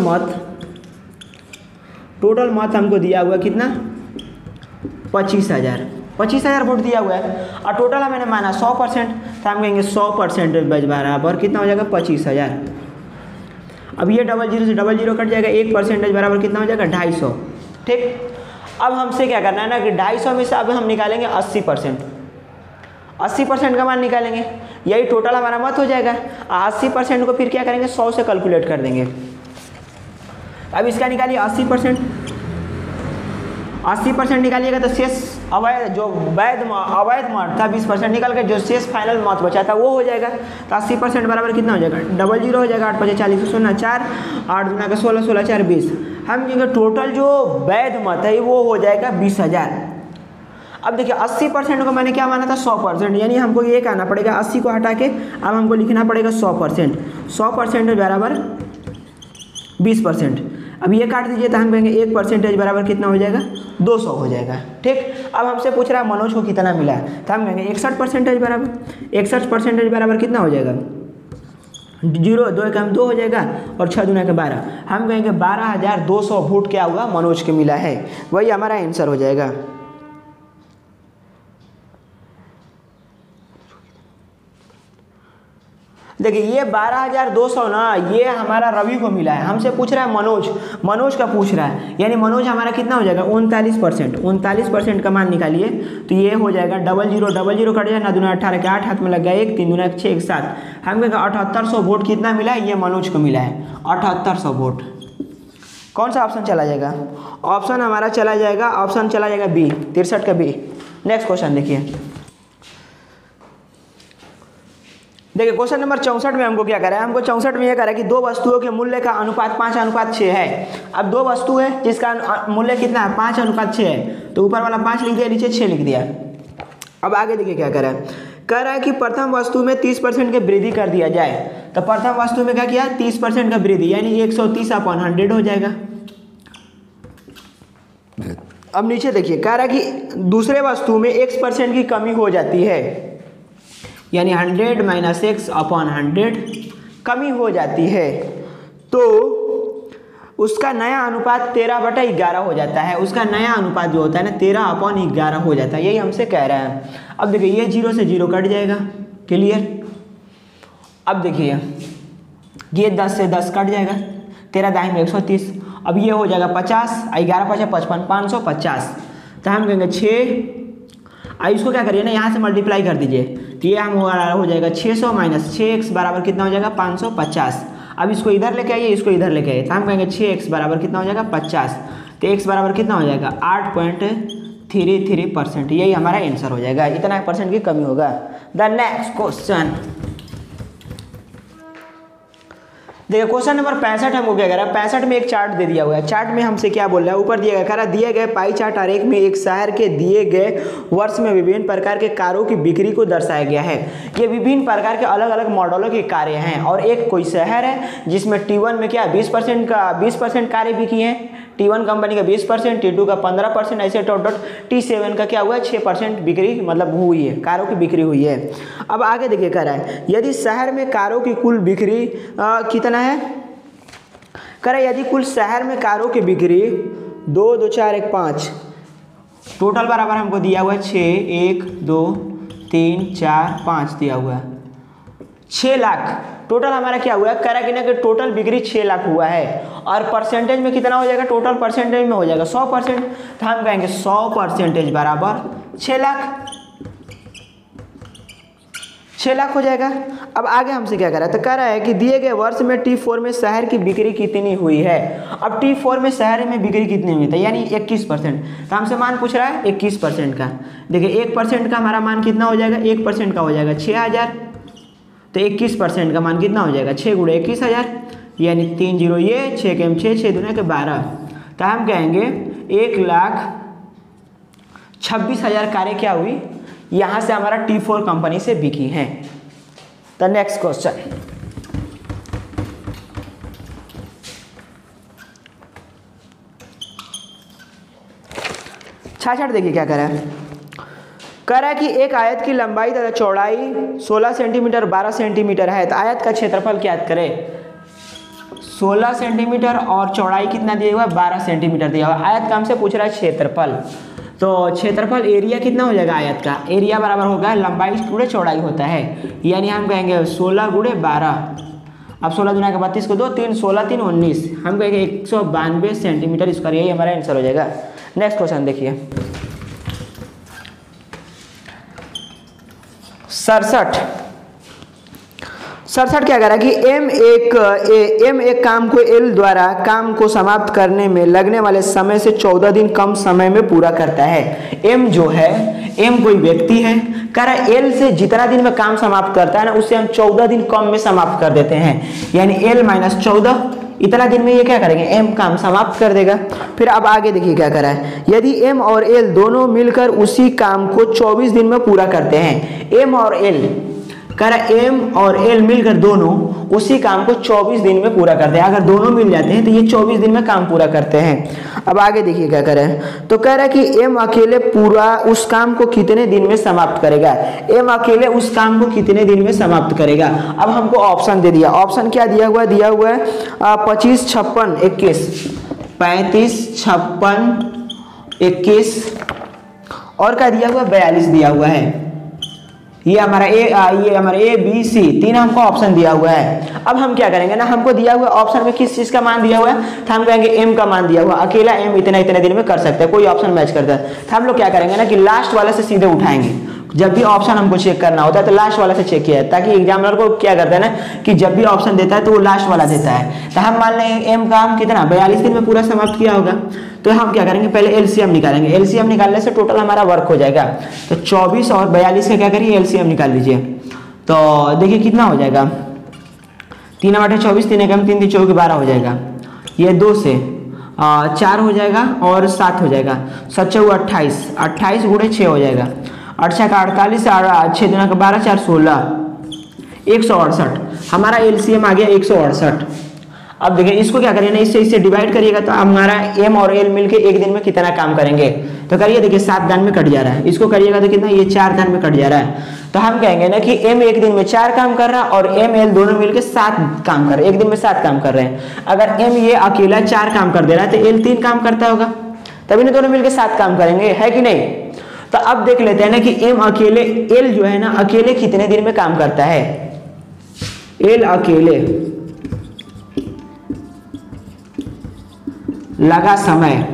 मत हमको दिया हुआ कितना, 25,000 वोट दिया हुआ है, और टोटल मैंने माना 100%, तो हम कहेंगे 100% बराबर कितना हो जाएगा 25,000। अब ये 00 से 00 कट जाएगा, 1% बराबर कितना हो जाएगा 250। ठीक, अब हमसे क्या करना है ना कि 250 में से अब हम निकालेंगे 80%। 80% का मान निकालेंगे, यही टोटल हमारा मत हो जाएगा। 80% को फिर क्या करेंगे 100 से कैलकुलेट कर देंगे। अब इसका निकालिए 80%। 80% निकालिएगा तो शेष अवैध जो अवैध मत था 20% निकल के जो शेष फाइनल मत बचा था वो हो जाएगा। तो 80% बराबर कितना हो जाएगा 00 हो जाएगा, 8 × 5 = 40, 0 4, 8 × 2 = 16, 16 4 20। हम कहेंगे टोटल जो वैध मत है वो हो जाएगा 20,000। अब देखिए 80% को मैंने क्या माना था 100%, यानी हमको ये कहना पड़ेगा 80 को हटा के अब हमको लिखना पड़ेगा 100%। 100% बराबर 20%। अब ये काट दीजिए तो हम कहेंगे 1% बराबर कितना हो जाएगा 200 हो जाएगा। ठीक, अब हमसे पूछ रहा है मनोज को कितना मिला है, तो हम कहेंगे 61% बराबर 61% बराबर कितना हो जाएगा 0, 2 × 2 हो जाएगा और 6 × 2 = 12। हम कहेंगे 12,200 वोट क्या हुआ मनोज के मिला है, वही हमारा आंसर हो जाएगा। देखिए ये 12,200 ना ये हमारा रवि को मिला है, हमसे पूछ रहा है मनोज का पूछ रहा है, यानी मनोज हमारा कितना हो जाएगा 39%। 39% का मान निकालिए तो ये हो जाएगा 00 कट जाए ना, 2 × 18 के 8 हाथ में लग गया 1, 3 × 2 = 6, 1 7। हम कहेंगे 7800 वोट कितना मिला है, ये मनोज को मिला है 7800 वोट। कौन सा ऑप्शन चला जाएगा, ऑप्शन हमारा चला जाएगा, ऑप्शन चला जाएगा बी, 63 का बी। नेक्स्ट क्वेश्चन देखिए क्वेश्चन नंबर 64 में हमको क्या करा है, हमको 64 में ये करा है कि दो वस्तुओं के मूल्य का अनुपात 5:6 है। अब दो वस्तु है जिसका मूल्य कितना है 5:6 है, तो ऊपर वाला 5 लिख दिया, नीचे 6 लिख दिया। अब आगे देखिए क्या करा है, कह रहा है कि प्रथम वस्तु में 30% की वृद्धि कर दिया जाए। तो प्रथम वस्तु में क्या किया 30% का वृद्धि, यानी 130/100 हो जाएगा। अब नीचे देखिए कह रहा है कि दूसरे वस्तु में x% की कमी हो जाती है, यानी 100 - x/100 कमी हो जाती है, तो उसका नया अनुपात 13/11 हो जाता है। उसका नया अनुपात जो होता है ना 13/11 हो जाता है, यही हमसे कह रहा है। अब देखिए ये 0 से 0 कट जाएगा, क्लियर। अब देखिए ये 10 से 10 कट जाएगा, 13 दाहिने 130। अब ये हो जाएगा 50, 11 × 5 = 55, 550। तो हम कहेंगे 6, इसको क्या करिए ना यहाँ से मल्टीप्लाई कर दीजिए, तो ये हम हो जाएगा 600 - 6x बराबर कितना हो जाएगा 550। अब इसको इधर लेके आइए, इसको इधर लेके आइए, तो हम कहेंगे 6x बराबर कितना हो जाएगा 50, तो x बराबर कितना हो जाएगा 8.33%। यही हमारा आंसर हो जाएगा, इतना % की कमी होगा। द नेक्स्ट क्वेश्चन देखिए क्वेश्चन नंबर 65 हमको क्या कह रहा है, 65 में एक चार्ट दे दिया हुआ है। चार्ट में हमसे क्या बोल रहा है, ऊपर दिया गया कह रहा दिए गए पाई चार्ट आरेख में एक शहर के दिए गए वर्ष में विभिन्न प्रकार के कारों की बिक्री को दर्शाया गया है। ये विभिन्न प्रकार के अलग अलग मॉडलों की कारें हैं, और एक कोई शहर है जिसमें T1 में क्या 20% कारें बिकी हैं, T1 कंपनी का 20%, T2 का 15%, ऐसे टोटल T7 का क्या हुआ 6% बिक्री मतलब हुई है, कारों की बिक्री हुई है। अब आगे देखिए कह रहा है यदि शहर में कारों की कुल बिक्री कितना है, कह रहा है यदि कुल शहर में कारों की बिक्री 2, 2, 4, 1, 5 टोटल बराबर हमको दिया हुआ है 6, 1, 2, 3, 4, 5 दिया हुआ है 6 लाख टोटल हमारा क्या हुआ है, कह रहा है कि टोटल बिक्री 6 लाख हुआ है, और परसेंटेज में कितना हो जाएगा, टोटल परसेंटेज में हो जाएगा 100%। तो हम कहेंगे 100% बराबर 6 लाख, 6 लाख हो जाएगा। अब आगे हमसे क्या कर रहा है, तो कह रहा है कि दिए गए वर्ष में T4 में शहर की बिक्री कितनी हुई है। अब T4 में शहर में बिक्री कितनी हुई थी, यानी 21%। तो हमसे मान पूछ रहा है 21% का। देखिए 1% का हमारा मान कितना हो जाएगा, 1% का हो जाएगा 6000, तो 21% का मान कितना हो जाएगा 6 × 21,000, यानी 3 0 ये 6 के 6, 6 दूना के 12। तो हम कहेंगे 1,26,000 कारें क्या हुई यहाँ से हमारा T4 कंपनी से बिकी हैं। द नेक्स्ट क्वेश्चन 66 देखिए क्या कर रहा है, कह रहा है कि एक आयत की लंबाई तथा चौड़ाई 16 सेंटीमीटर 12 सेंटीमीटर है, तो आयत का क्षेत्रफल ज्ञात करें। 16 सेंटीमीटर और चौड़ाई कितना दिया हुआ है 12 सेंटीमीटर दिया हुआ है, आयत का हमसे पूछ रहा है क्षेत्रफल। तो क्षेत्रफल एरिया कितना हो जाएगा आयत का, एरिया बराबर होगा लंबाई गुणे चौड़ाई होता है, यानी हम कहेंगे 16 गुणे 12। अब 16 दुना का 32 को 2 3 16 3 19, हम कहेंगे 192 सेंटीमीटर स्क्वायर, यही हमारा आंसर हो जाएगा। नेक्स्ट क्वेश्चन देखिए 67 क्या कह रहा है कि एम एक काम को एल द्वारा काम को समाप्त करने में लगने वाले समय से 14 दिन कम समय में पूरा करता है। एम जो है, एम कोई व्यक्ति है, कह रहा है एल से जितना दिन में काम समाप्त करता है ना उससे हम 14 दिन कम में समाप्त कर देते हैं, यानी एल माइनस 14, इतना दिन में ये क्या करेंगे, एम काम समाप्त कर देगा। फिर अब आगे देखिए क्या करा है, यदि एम और एल दोनों मिलकर उसी काम को 24 दिन में पूरा करते हैं। एम और एल कह रहा है एम और एल मिलकर दोनों उसी काम को 24 दिन में पूरा करते हैं। अगर दोनों मिल जाते हैं तो ये 24 दिन में काम पूरा करते हैं। अब आगे देखिए क्या कर रहे हैं, तो कह रहा है कि एम अकेले पूरा उस काम को कितने दिन में समाप्त करेगा, एम अकेले उस काम को कितने दिन में समाप्त करेगा। अब हमको ऑप्शन दे दिया, ऑप्शन क्या दिया हुआ है, 25 56 21, 35 56 21 और क्या दिया हुआ है, 42 दिया हुआ है। ये हमारा ए बी सी तीन हमको ऑप्शन दिया हुआ है। अब हम क्या करेंगे ना, हमको दिया हुआ ऑप्शन में किस चीज का मान दिया हुआ है, तो हम कहेंगे एम का मान दिया हुआ, अकेला एम इतने दिन में कर सकते हैं, कोई ऑप्शन मैच करता है तो हम लोग क्या करेंगे ना कि लास्ट वाले से सीधे उठाएंगे। जब भी ऑप्शन हमको चेक करना होता है तो लास्ट वाला से चेक किया है, ताकि एग्जामिनर को क्या करता है ना कि जब भी ऑप्शन देता है तो वो लास्ट वाला देता है। तो हम मान लेंगे एम का हम कितना 42 दिन में पूरा समाप्त किया होगा, तो हम क्या करेंगे पहले एलसीएम निकालेंगे। एलसीएम निकालने से टोटल हमारा वर्क हो जाएगा। तो 24 और 42 का क्या करिए एलसीएम निकाल लीजिए, तो देखिए कितना हो जाएगा, 3 8 24, 3 1 3 3 4 12 हो जाएगा। ये 2 से 4 हो जाएगा और 7 हो जाएगा, 7 4 28, 28 गुणे 6 हो जाएगा, 8 6 48, 6 2 का 12 4 16, 168 हमारा एलसीएम आ गया 168। अब देखिए इसको क्या करिए ना, इससे डिवाइड करिएगा तो हमारा एम और एल मिलके एक दिन में कितना काम करेंगे। तो करिए देखिए 7 दान में कट जा रहा है, इसको करिएगा तो कितना, ये 4 दान में कट जा रहा है। तो हम कहेंगे ना कि एम एक दिन में 4 काम कर रहा है और एम एल दोनों मिलके 7 काम कर रहे हैं, एक दिन में 7 काम कर रहे हैं। अगर एम ये अकेला 4 काम कर दे रहा है तो एल 3 काम करता होगा, तभी ना दोनों मिलके 7 काम करेंगे, है कि नहीं। तो अब देख लेते हैं ना कि एम अकेले, एल जो है ना अकेले कितने दिन में काम करता है। एल अकेले लगा समय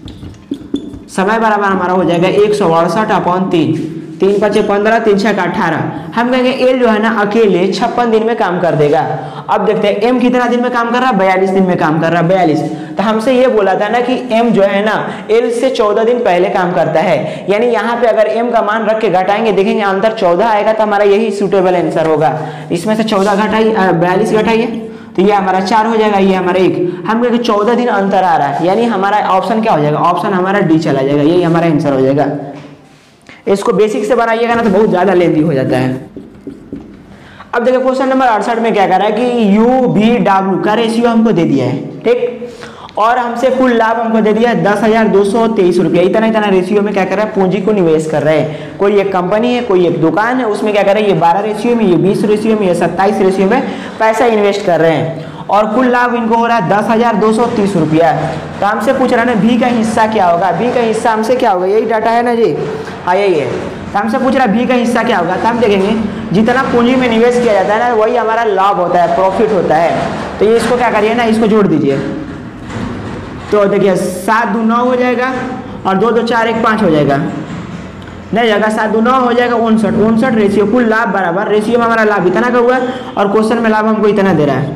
बराबर हमारा हो जाएगा 168/3, 3 5 15, 3 6 18। हम कहेंगे एल जो है ना अकेले 56 दिन में काम कर देगा। अब देखते हैं एम कितना दिन में काम कर रहा है, 42 दिन में काम कर रहा है, 42। तो हमसे ये बोला था ना कि एम जो है ना एल से 14 दिन पहले काम करता है, यानी यहाँ पे अगर एम का मान रख के घटाएंगे देखेंगे अंतर 14 आएगा, तो हमारा यही सूटेबल आंसर होगा। इसमें से 14 घटाइए, 42 घटाइए तो ये हमारा 4 हो जाएगा, ये हमारा 1। हम कहेंगे 14 दिन अंतर आ रहा है, यानी हमारा ऑप्शन क्या हो जाएगा, ऑप्शन हमारा डी चला जाएगा, यही हमारा आंसर हो जाएगा। इसको बेसिक से बनाइएगा ना तो बहुत ज्यादा लेंदी हो जाता है। अब देखिए क्वेश्चन नंबर 68 में क्या कर रहा है कि यू भी डब्ल्यू का रेशियो हमको दे दिया है, ठीक, और हमसे कुल लाभ हमको दे दिया है 10,223 रुपया। इतना रेशियो में क्या कर रहा है, पूंजी को निवेश कर रहे हैं। कोई एक कंपनी है, कोई एक दुकान है, उसमें क्या कर रहा है, ये 12 रेशियो में, ये 20 रेशियो में, ये 27 रेशियो में पैसा इन्वेस्ट कर रहे हैं और कुल लाभ इनको हो रहा है 10,230 रुपया। तो हमसे पूछ रहा है ना भी का हिस्सा क्या होगा, भी का हिस्सा हमसे क्या होगा, यही डाटा है ना जी, हाँ यही है। तो हमसे पूछ रहा है भी का हिस्सा क्या होगा, तो हम देखेंगे जितना पूंजी में निवेश किया जाता है ना वही हमारा लाभ होता है, प्रॉफिट होता है। तो ये इसको क्या करिए ना, इसको जोड़ दीजिए। तो देखिए 7 2 9 हो जाएगा और 2 2 4 1 5 हो जाएगा, नहीं जाएगा, 7 2 9 हो जाएगा 59 रेशियो। कुल लाभ बराबर रेशियो में हमारा लाभ इतना का हुआ है और क्वेश्चन में लाभ हमको इतना दे रहा है।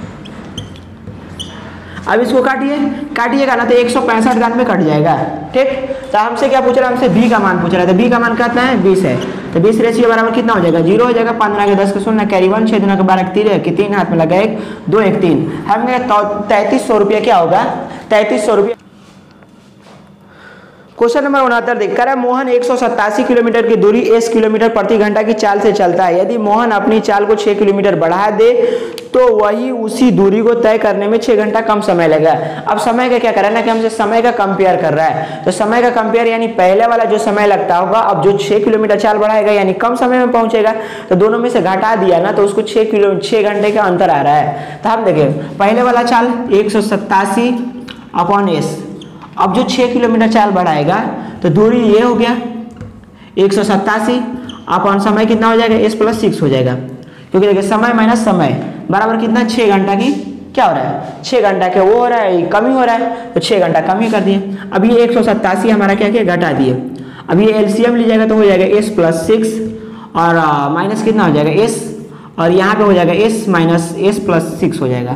अब इसको काटिएगा ना तो 165 दान में कट जाएगा, ठीक। तो हमसे क्या पूछ रहा है, हमसे बी का मान पूछ रहा था, बी का मान कितना है 20 है। तो 20 रेशियो बराबर कितना हो जाएगा, 0 हो जाएगा, 15 के 10 के 0 कैरी 1, 6 2 के 12 के 3 कि 3 हाथ में लगा 1 2 1 3। हम 3300 रुपया क्या होगा, 3300 रुपया। क्वेश्चन नंबर 69 देख कर मोहन 187 किलोमीटर की दूरी 1 किलोमीटर प्रति घंटा की चाल से चलता है। यदि मोहन अपनी चाल को 6 किलोमीटर बढ़ा दे तो वही उसी दूरी को तय करने में 6 घंटा कम समय लगेगा। अब समय का क्या कर रहा है ना कि हमसे समय का कंपेयर कर रहा है, तो समय का कंपेयर यानी पहले वाला जो समय लगता होगा, अब जो 6 किलोमीटर चाल बढ़ाएगा यानी कम समय में पहुंचेगा, तो दोनों में से घटा दिया ना तो उसको 6 घंटे का अंतर आ रहा है। तो हम देखें पहले वाला चाल 187/s, अब जो 6 किलोमीटर चाल बढ़ाएगा तो दूरी ये हो गया 187 अपॉन समय कितना हो जाएगा, s + 6 हो जाएगा, क्योंकि देखिए समय माइनस समय बराबर कितना 6 घंटा की क्या हो रहा है, 6 घंटा के वो हो रहा है, कम ही हो रहा है, तो 6 घंटा कम ही कर दिए। अब ये 187 हमारा क्या किया, घटा दिए। अब ये एलसीएम ली जाएगा तो हो जाएगा s + 6 और माइनस कितना हो जाएगा s, और यहाँ पे हो जाएगा s माइनस s + 6 हो जाएगा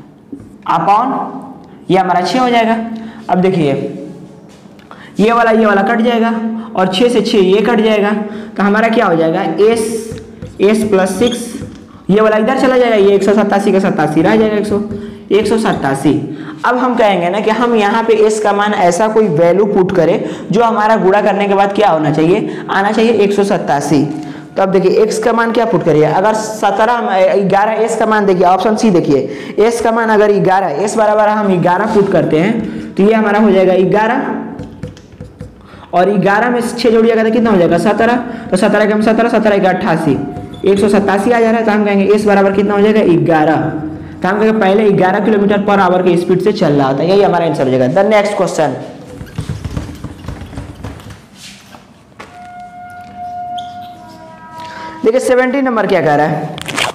अपॉन ये हमारा 6 हो जाएगा। अब देखिए ये वाला कट जाएगा और 6 से 6 ये कट जाएगा, तो हमारा क्या हो जाएगा s + 6, ये वाला इधर चला जाएगा, ये 187 का 87 रह जाएगा 187। अब हम कहेंगे ना कि हम यहाँ पे s का मान ऐसा कोई वैल्यू पुट करें जो हमारा गुणा करने के बाद क्या होना चाहिए, आना चाहिए 187। तो अब देखिए x का मान क्या पुट करिए, अगर 11 s का मान देखिए, ऑप्शन सी देखिए, s का मान अगर 11, s बराबर हम 11 पुट करते हैं तो ये हमारा हो जाएगा 11, और 11 में 6 जोड़िएगा तो कितना हो जाएगा 17, तो 17 के हम 17, 17 का 88, 187 आ जा रहा है, तो हम कहेंगे s बराबर कितना हो जाएगा 11। तो हम कहेंगे पहले 11 किलोमीटर पर आवर की स्पीड से चल रहा था, यही हमारा आंसर हो जाएगा। द नेक्स्ट क्वेश्चन, देखिए 17 नंबर क्या कह रहा है,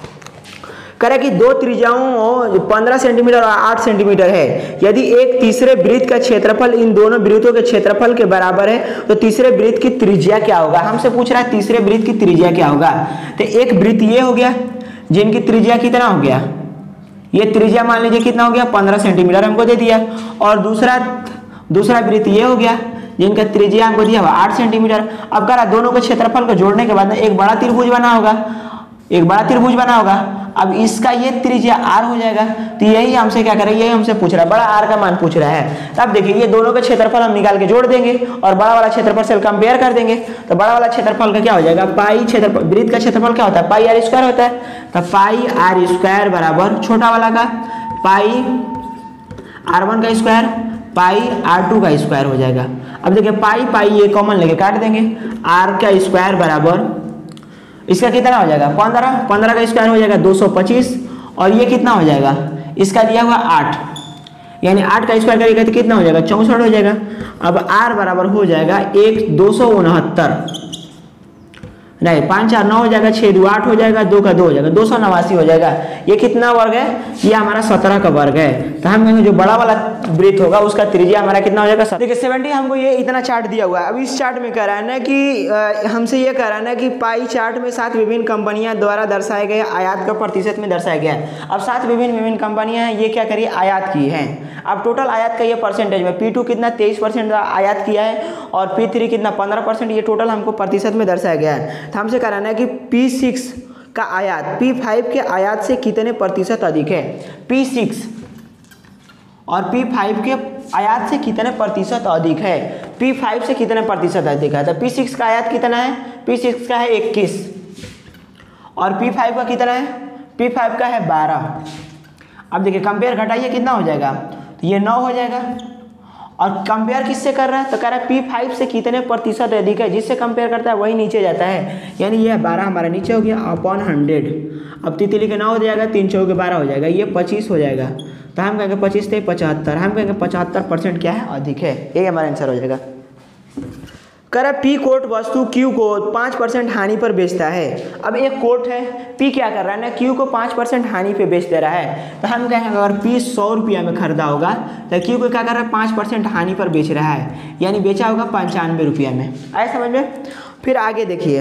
कह रहा है कि दो त्रिज्याओं 15 सेंटीमीटर और 8 सेंटीमीटर है, यदि एक तीसरे वृत्त का क्षेत्रफल इन दोनों वृत्तों के क्षेत्रफल के बराबर है तो तीसरे वृत्त की त्रिज्या क्या होगा। हमसे पूछ रहा है तीसरे वृत्त की त्रिज्या क्या होगा। तो एक वृत्त ये हो गया जिनकी त्रिज्या कितना हो गया, ये त्रिज्या मान लीजिए कितना हो गया 15 सेंटीमीटर हमको दे दिया, और दूसरा वृत्त ये हो गया जिनका त्रिज्या हमको दिया हुआ 8 सेंटीमीटर। अब कह रहा दोनों के क्षेत्रफल को जोड़ने के बाद एक बड़ा त्रिभुज बना होगा, अब इसका ये त्रिज्या r हो जाएगा। तो यही हमसे क्या कर रहा है, यही हमसे पूछ रहा है, बड़ा r का मान पूछ रहा है। तब देखिए ये दोनों का क्षेत्रफल हम निकाल के जोड़ देंगे और बड़ा वाला क्षेत्रफल से कंपेयर कर देंगे, तो बड़ा वाला क्षेत्रफल का क्या हो जाएगा, पाई क्षेत्रफल वृत्त का क्षेत्रफल क्या होता है, पाई r² होता है, तो पाई r² बराबर छोटा वाला का पाई r1 का स्क्वायर पाई r2 का स्क्वायर हो जाएगा। अब देखिए पाई ये कॉमन लेके काट देंगे, r का स्क्वायर बराबर इसका कितना हो जाएगा 15 का स्क्वायर हो जाएगा 225, और ये कितना हो जाएगा, इसका दिया हुआ 8, यानी 8 का स्क्वायर करेगा तो कितना हो जाएगा 64 हो जाएगा। अब r बराबर हो जाएगा 269, नहीं 5 4 9 हो जाएगा, 6 2 8 हो जाएगा, 2 का 2 हो जाएगा, 289 हो जाएगा। ये कितना वर्ग है, ये हमारा 17 का वर्ग है। तो हम कहेंगे जो बड़ा वाला वृत्त होगा उसका त्रिज्या हमारा कितना हो जाएगा। देखिए 70 हमको ये इतना चार्ट दिया हुआ है। अब इस चार्ट में कह रहा है ना कि हमसे ये कह रहा है ना कि पाई चार्ट में 7 विभिन्न कंपनियां द्वारा दर्शाए गए आयात का प्रतिशत में दर्शाया गया है। अब 7 विभिन्न कंपनियां हैं, ये क्या करिए आयात की हैं। अब टोटल आयात का ये परसेंटेज में P2 कितना 23% आयात किया है और P3 कितना 15%, ये टोटल हमको प्रतिशत में दर्शाया गया है। तो हमसे कहना है कि P6 का आयात P5 के आयात से कितने प्रतिशत अधिक है। P6 और P5 के आयात से कितने प्रतिशत अधिक है, P5 से कितने प्रतिशत अधिक है। तो P6 का आयात कितना है, P6 का है 21 और P5 का कितना है, P5 का है 12। अब देखिए कंपेयर घटाइए कितना हो जाएगा, तो ये 9 हो जाएगा। और कंपेयर किससे कर रहा है, तो कह रहा है P5 से कितने प्रतिशत अधिक है, जिससे कंपेयर करता है वही नीचे जाता है, यानी ये 12 हमारा नीचे हो गया अपॉन 100। अब तितली के 9 हो जाएगा, 3 चौके 12 हो जाएगा, ये 25 हो जाएगा। तो हम कहेंगे 25 से 75, हम कहेंगे 75% क्या है अधिक है, ये हमारा आंसर हो जाएगा। कह रहा P कोट वस्तु Q को 5% हानि पर बेचता है। अब एक कोट है, P क्या कर रहा है ना, Q को 5% हानि पे बेच दे रहा है। तो हम कहेंगे अगर P 100 रुपया में खरीदा होगा तो Q को क्या कर रहा है 5% हानि पर बेच रहा है, यानी बेचा होगा 95 रुपया में। आए समझ में। फिर आगे देखिए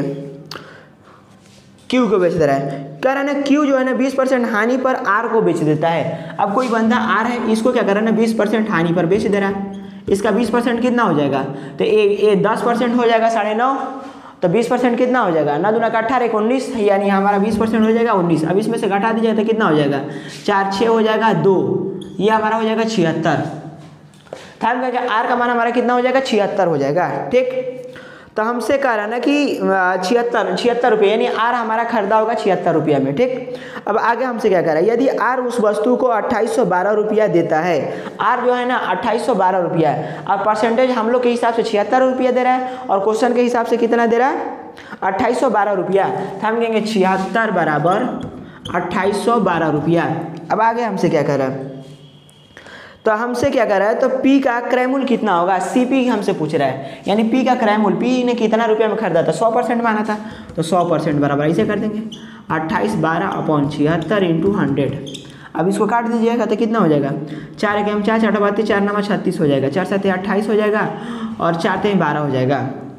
Q को बेच दे रहा है, कह रहा है ना Q जो है ना 20% हानि पर R को बेच देता है। अब कोई बंदा R है, इसको क्या कर रहा है ना 20% हानि पर बेच दे रहा है, इसका 20% कितना हो जाएगा, तो ये 10% हो जाएगा 9.5, तो 20% कितना हो जाएगा, 9 दूना का 18 1 19, यानी हमारा 20% हो जाएगा 19। अब इसमें से घटा दीजिए तो कितना हो जाएगा 4 6 हो जाएगा 2, ये हमारा हो जाएगा 76। टाइम का आर का मान हमारा कितना हो जाएगा 76 हो जाएगा। ठीक, तो हमसे कह रहा है ना कि 76 रुपये, यानी आर हमारा खरीदा होगा 76 रुपया में। ठीक, अब आगे हमसे क्या कह रहा है, यदि आर उस वस्तु को 2812 रुपया देता है, आर जो है ना 2812 रुपया है। अब परसेंटेज हम लोग के हिसाब से 76 रुपया दे रहा है और क्वेश्चन के हिसाब से कितना दे रहा है 2812 रुपया। तो हम कहेंगे 76 बराबर 2812 रुपया। अब आगे हमसे क्या कह रहा है, तो हमसे क्या कर रहा है, तो P का क्रयमूल्य कितना होगा, CP हमसे पूछ रहा है, यानी P का क्रयमूल्य, P ने कितना रुपये में खरीदा था, 100% माना था, तो 100% बराबर इसे कर देंगे 28/12/76 × 100। अब इसको काट दीजिएगा तो कितना हो जाएगा, 4 1 4 4 32 4 9 36 हो जाएगा, 4 7 28 हो जाएगा और 4 3 12 हो जाएगा।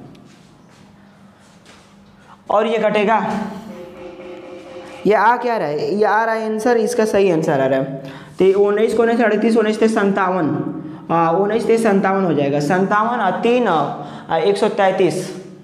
और ये कटेगा, ये आ क्या रहा है, ये आ रहा है आंसर, इसका सही आंसर आ रहा है। तो 19 को 38 19 से 57, 19 से 57 हो जाएगा, 57 और 3 133,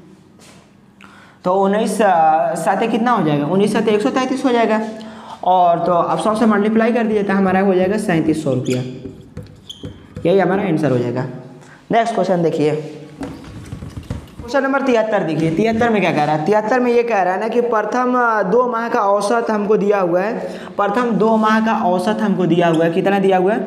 तो 19 साथ कितना हो जाएगा, 19 साथ 133 हो जाएगा। और तो अब 100 से मल्टीप्लाई कर दिए तो हमारा हो जाएगा 3700 रुपया, यही हमारा आंसर हो जाएगा। नेक्स्ट क्वेश्चन देखिए, क्वेश्चन नंबर 73 देखिए। 73 में क्या कह रहा है, 73 में ये कह रहा है ना कि प्रथम 2 माह का औसत हमको दिया हुआ है, प्रथम 2 माह का औसत हमको दिया हुआ है, कितना दिया हुआ है,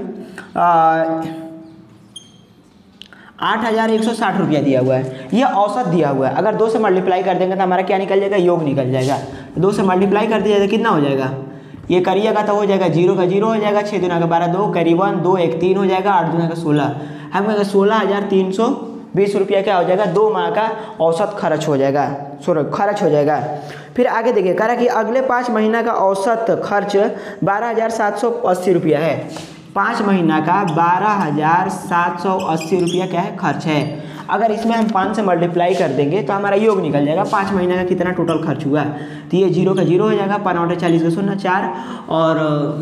8160 रुपया दिया हुआ है, ये औसत दिया हुआ है। अगर 2 से मल्टीप्लाई कर देंगे तो हमारा क्या निकल जाएगा, योग निकल जाएगा। 2 से मल्टीप्लाई कर दिया जाए तो कितना हो जाएगा, ये करिएगा तो हो जाएगा 0 का 0 हो जाएगा, 6 दूना का 12 2 कैरी 1 2 1 3 हो जाएगा, 8 दूना का 16, हम कहेंगे 16,320 रुपया क्या हो जाएगा, 2 माह का औसत खर्च हो जाएगा, खर्च हो जाएगा। फिर आगे देखिए, कह रहा कि अगले 5 महीना का औसत खर्च 12,780 रुपया है, 5 महीना का 12,780 रुपया क्या है, खर्च है। अगर इसमें हम 5 से मल्टीप्लाई कर देंगे तो हमारा योग निकल जाएगा, 5 महीने का कितना टोटल खर्च हुआ, तो ये 0 का 0 हो जाएगा, 5 40 का 0 4 और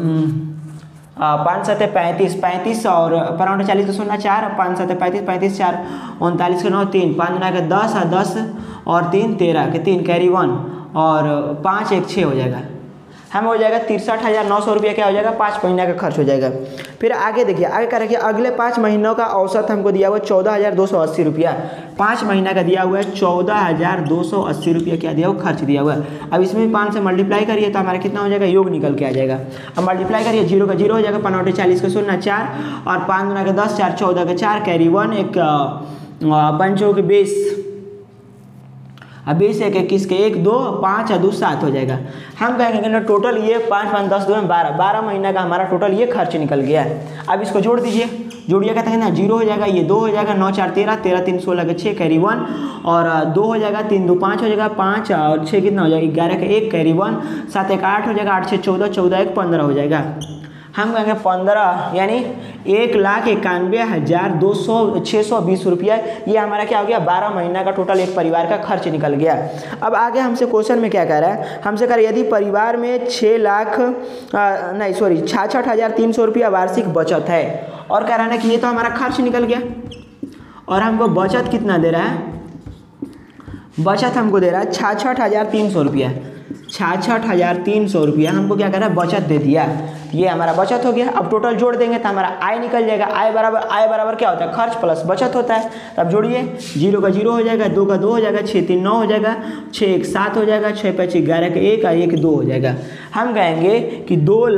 5 7 35 35 और 5 40 का 0 4 5 7 35 35 4 39 का 9 3 5 9 का 10 10 और 3 13 के 3 कैरी 1 और 5 1 6 हो जाएगा, हम हो जाएगा 63,900 रुपया क्या हो जाएगा, 5 महीने का खर्च हो जाएगा। फिर आगे देखिए, आगे कह रखिए अगले 5 महीनों का औसत हमको दिया हुआ है 14,280 रुपया, 5 महीना का दिया हुआ है 14,280 रुपया क्या दिया हुआ, खर्च दिया हुआ है। अब इसमें 5 से मल्टीप्लाई करिए तो हमारा कितना हो जाएगा, योग निकल के आ जाएगा। अब मल्टीप्लाई करिए, 0 का 0 हो जाएगा, 5 40 का 0 4 और 5 दूना का 10 4 14 का 4 कैरी 1 1 5 के 20, अब 20 1 21 के 1 2 5 और 2 7 हो जाएगा। हम कहेंगे ना टोटल ये 5 5 10 2 12 12 महीना का हमारा टोटल ये खर्च निकल गया है। अब इसको जोड़ दीजिए, जोड़िएगा तो ना 0 हो जाएगा, ये 2 हो जाएगा, 9 4 13 13 3 16 के 6 कैरी 1 और 2 हो जाएगा, 3 2 5 हो जाएगा, 5 और 6 कितना हो जाएगा, 11 का 1 कैरी 1 7 1 8 हो जाएगा, 8 6 14 14 1 15 हो जाएगा। हम कहेंगे 15 यानी 1,91,620 रुपया, ये हमारा क्या हो गया, 12 महीना का टोटल एक परिवार का खर्च निकल गया। अब आगे हमसे क्वेश्चन में क्या कह रहा है, हमसे कह रहा है यदि परिवार में 66,300 रुपया वार्षिक बचत है, और कह रहा है ना कि ये तो हमारा खर्च निकल गया, और हमको बचत कितना दे रहा है, बचत हमको दे रहा है 66,300 रुपया, 66,300 रुपया हमको क्या कर रहा है, बचत दे दिया, ये हमारा बचत हो गया। अब टोटल जोड़ देंगे तो हमारा आय निकल जाएगा, आय बराबर क्या होता है, खर्च प्लस बचत होता है। तब जोड़िए, 0 का 0 हो जाएगा, 2 का 2 हो जाएगा, 6 3 9 हो जाएगा, 6 1 7 हो जाएगा, 6 5 11 का 1 और 1 2 हो जाएगा। हम कहेंगे कि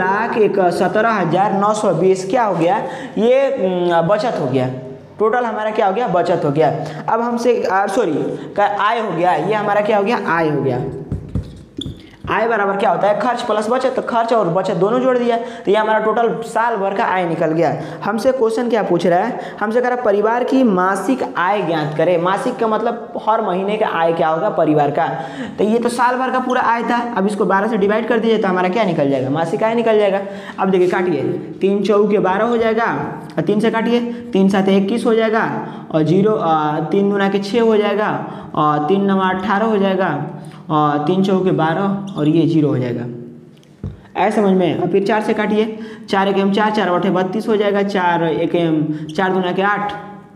2,17,920 क्या हो गया, ये बचत हो गया, टोटल हमारा क्या हो गया, बचत हो गया। अब हमसे आय हो गया, ये हमारा क्या हो गया, आय हो गया। आय बराबर क्या होता है, खर्च प्लस बचत, तो खर्च और बचत दोनों जोड़ दिया तो ये हमारा टोटल साल भर का आय निकल गया। हमसे क्वेश्चन क्या पूछ रहा है, हमसे कह रहा है परिवार की मासिक आय ज्ञात करें। मासिक का मतलब हर महीने का आय क्या होगा परिवार का, तो ये तो साल भर का पूरा आय था। अब इसको 12 से डिवाइड कर दीजिए तो हमारा क्या निकल जाएगा, मासिक आय निकल जाएगा। अब देखिए काटिए, 3 4 के 12 हो जाएगा, और 3 से काटिए, 3 7 21 हो जाएगा, और 3 दूना के 6 हो जाएगा, और 3 9 18 हो जाएगा, और 3 4 के 12 और ये 0 हो जाएगा, ऐसे समझ में। और फिर 4 से काटिए, 4 1 4 4 8 32 हो जाएगा, 4 1 4 दूना के 8,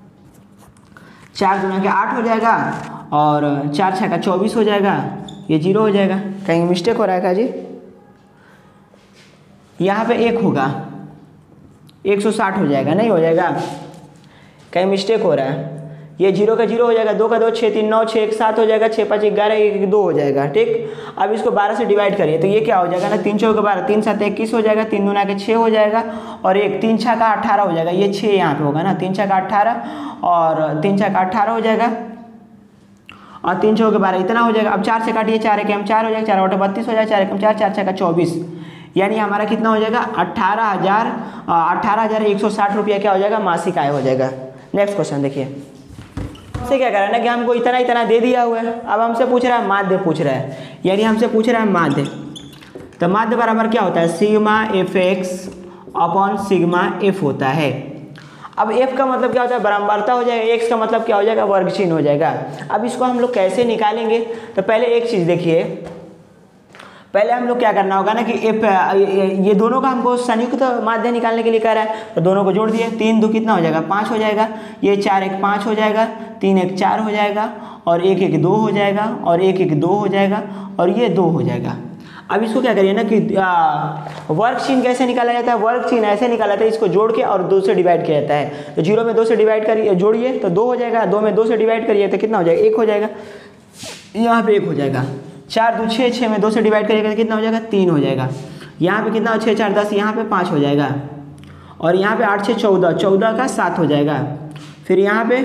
4 दूना के 8 हो जाएगा, और 4 6 का 24 हो जाएगा, ये 0 हो जाएगा। कहीं मिस्टेक हो रहा है क्या जी, यहाँ पे 1 होगा, 160 हो जाएगा, नहीं हो जाएगा, कहीं मिस्टेक हो रहा है। ये 0 का 0 हो जाएगा, 2 का 2 6 3 9 6 1 7 हो जाएगा, 6 5 11 1 2 हो जाएगा, ठीक। अब इसको 12 से डिवाइड करिए तो ये क्या हो जाएगा ना, 3 4 का 12, 3 7 21 हो जाएगा, 3 दूना के 6 हो जाएगा, और 1 3 6 का 18 हो जाएगा, ये 6 यहाँ पे होगा ना, 3 6 का 18 और 3 6 का 18 हो जाएगा, और 3 4 के 12 इतना हो जाएगा। अब 4 से काटिए, 4 1 4 हो जाएगा, 4 8 32 हो जाएगा, 4 1 4 4 6 का 24, यानी हमारा कितना हो जाएगा 18,160 रुपया क्या हो जाएगा, मासिक आय हो जाएगा। नेक्स्ट क्वेश्चन देखिए, हमसे क्या करा है ना कि हमको इतना इतना दे दिया हुआ है, अब हमसे पूछ रहा है माध्य पूछ रहा है, यानी हमसे पूछ रहा है माध्य। तो माध्य बराबर क्या होता है, sigma F X upon sigma F होता है। अब f का मतलब क्या होता है, बराबरता हो जाएगा, x का मतलब क्या हो जाएगा, वर्ग चिन्ह हो जाएगा। अब इसको हम लोग कैसे निकालेंगे, तो पहले एक चीज़ देखिए, पहले हम लोग क्या करना होगा ना कि f ये दोनों का हमको संयुक्त माध्य निकालने के लिए कह रहा है, तो दोनों को जोड़ दिए, 3 2 कितना हो जाएगा 5 हो जाएगा, ये 4 1 5 हो जाएगा, 3 1 4 हो जाएगा, और 1 1 2 हो जाएगा, और 1 1 2 हो जाएगा, और ये 2 हो जाएगा। अब इसको क्या करिए ना कि वर्ग चिन्ह कैसे निकाला जाता है, वर्ग चिन्ह ऐसे निकाला जाता है, इसको जोड़ के और 2 से डिवाइड किया जाता है। तो 0 में 2 से डिवाइड करिए, जोड़िए तो 2 हो जाएगा, 2 में 2 से डिवाइड करिए तो कितना हो जाएगा 1 हो जाएगा, यहाँ पे 1 हो जाएगा। 4 2 6, 6 में 2 से डिवाइड करिएगा तो कितना हो जाएगा 3 हो जाएगा। यहाँ पे कितना 6 4 10, यहाँ पे 5 हो जाएगा, और यहाँ पे 8 6 14, 14 का 7 हो जाएगा, फिर यहाँ पे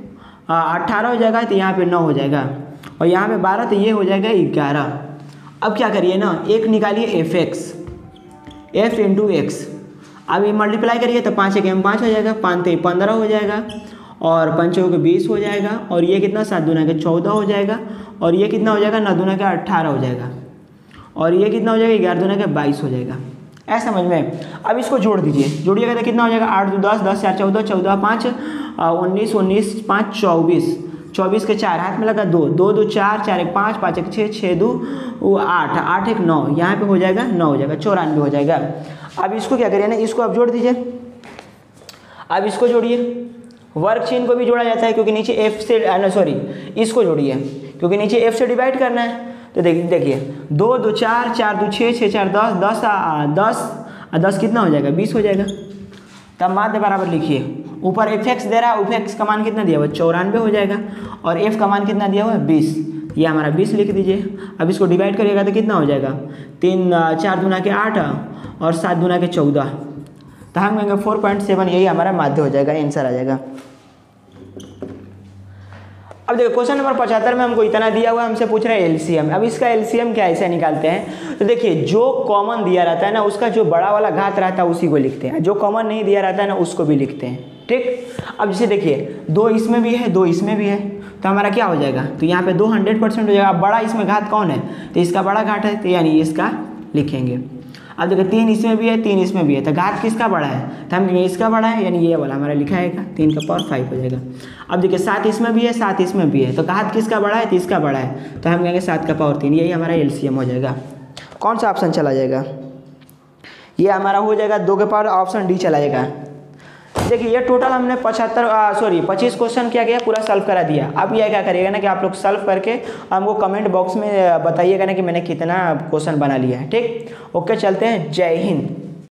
18 हो जाएगा, तो यहाँ पे 9 हो जाएगा, और यहाँ पे 12, तो ये हो जाएगा 11। अब क्या करिए ना, एक निकालिए F X, F into X, अब ये मल्टीप्लाई करिए तो 5 1 5 हो जाएगा, 5 3 15 हो जाएगा, और 5 4 20 हो जाएगा, और ये कितना 7 दूना के 14 हो जाएगा, और ये कितना हो जाएगा 9 दूना के 18 हो जाएगा, और ये कितना हो जाएगा 11 दूना के 22 हो जाएगा। ऐसा समझ में। अब इसको जोड़ दीजिए, जोड़िएगा तो कितना हो जाएगा 8 2 10, 10 4 14, 14 5 19, 19 5 24, 24 के 4 हाथ में लगा 2 2 2 4, 4 1 5, 5 1 6, 6 2 8, 8 1 9, यहाँ पे हो जाएगा 9 हो जाएगा, 94 हो जाएगा। अब इसको क्या करिए ना, इसको आप जोड़ दीजिए, अब इसको जोड़िए, वर्ग चिन्ह को भी जोड़ा जाता है क्योंकि नीचे एफ से इसको जोड़िए क्योंकि नीचे एफ से डिवाइड करना है। तो देखिए 2 2 4, 4 2 6, 6 4 10, 10 10 कितना हो जाएगा 20 हो जाएगा। तब माध्य बराबर लिखिए, ऊपर एफ एक्स दे रहा है, एफ एक्स का मान कितना दिया हुआ 94 हो जाएगा, और एफ का मान कितना दिया हुआ है 20, ये हमारा 20 लिख दीजिए। अब इसको डिवाइड करिएगा तो कितना हो जाएगा 3 4 दूना के 8 और 7 दूना के 14, तो हम कहेंगे 4.7, यही हमारा माध्य हो जाएगा, आंसर आ जाएगा। अब देखो क्वेश्चन नंबर 75 में हमको इतना दिया हुआ है, हमसे पूछ रहे हैं एलसीएम। अब इसका एलसीएम क्या ऐसे निकालते हैं, तो देखिए जो कॉमन दिया रहता है ना उसका जो बड़ा वाला घात रहता है उसी को लिखते हैं, जो कॉमन नहीं दिया रहता है ना उसको भी लिखते हैं, ठीक। अब जैसे देखिए 2 इसमें भी है 2 इसमें भी है, तो हमारा क्या हो जाएगा, तो यहाँ पे 2 100% हो जाएगा। अब बड़ा इसमें घात कौन है, तो इसका बड़ा घात है, तो यानी इसका लिखेंगे। अब देखो 3 इसमें भी है 3 इसमें भी है, तो घात किसका बड़ा है, तो हम कहेंगे इसका बड़ा है, यानी ये वाला हमारा लिखा है 3 का पावर 5 हो जाएगा। अब देखिए 7 इसमें भी है 7 इसमें भी है, तो घात किसका बड़ा है, तो इसका बड़ा है, तो हम कहेंगे 7 का पावर 3, यही हमारा एलसीएम हो जाएगा। कौन सा ऑप्शन चला जाएगा, ये हमारा हो जाएगा 2 के पावर ऑप्शन डी चला जाएगा। देखिए ये टोटल हमने 25 क्वेश्चन क्या किया, पूरा सॉल्व करा दिया। अब यह क्या करिएगा ना कि आप लोग सॉल्व करके हमको कमेंट बॉक्स में बताइएगा ना कि मैंने कितना क्वेश्चन बना लिया है, ठीक। ओके चलते हैं, जय हिंद।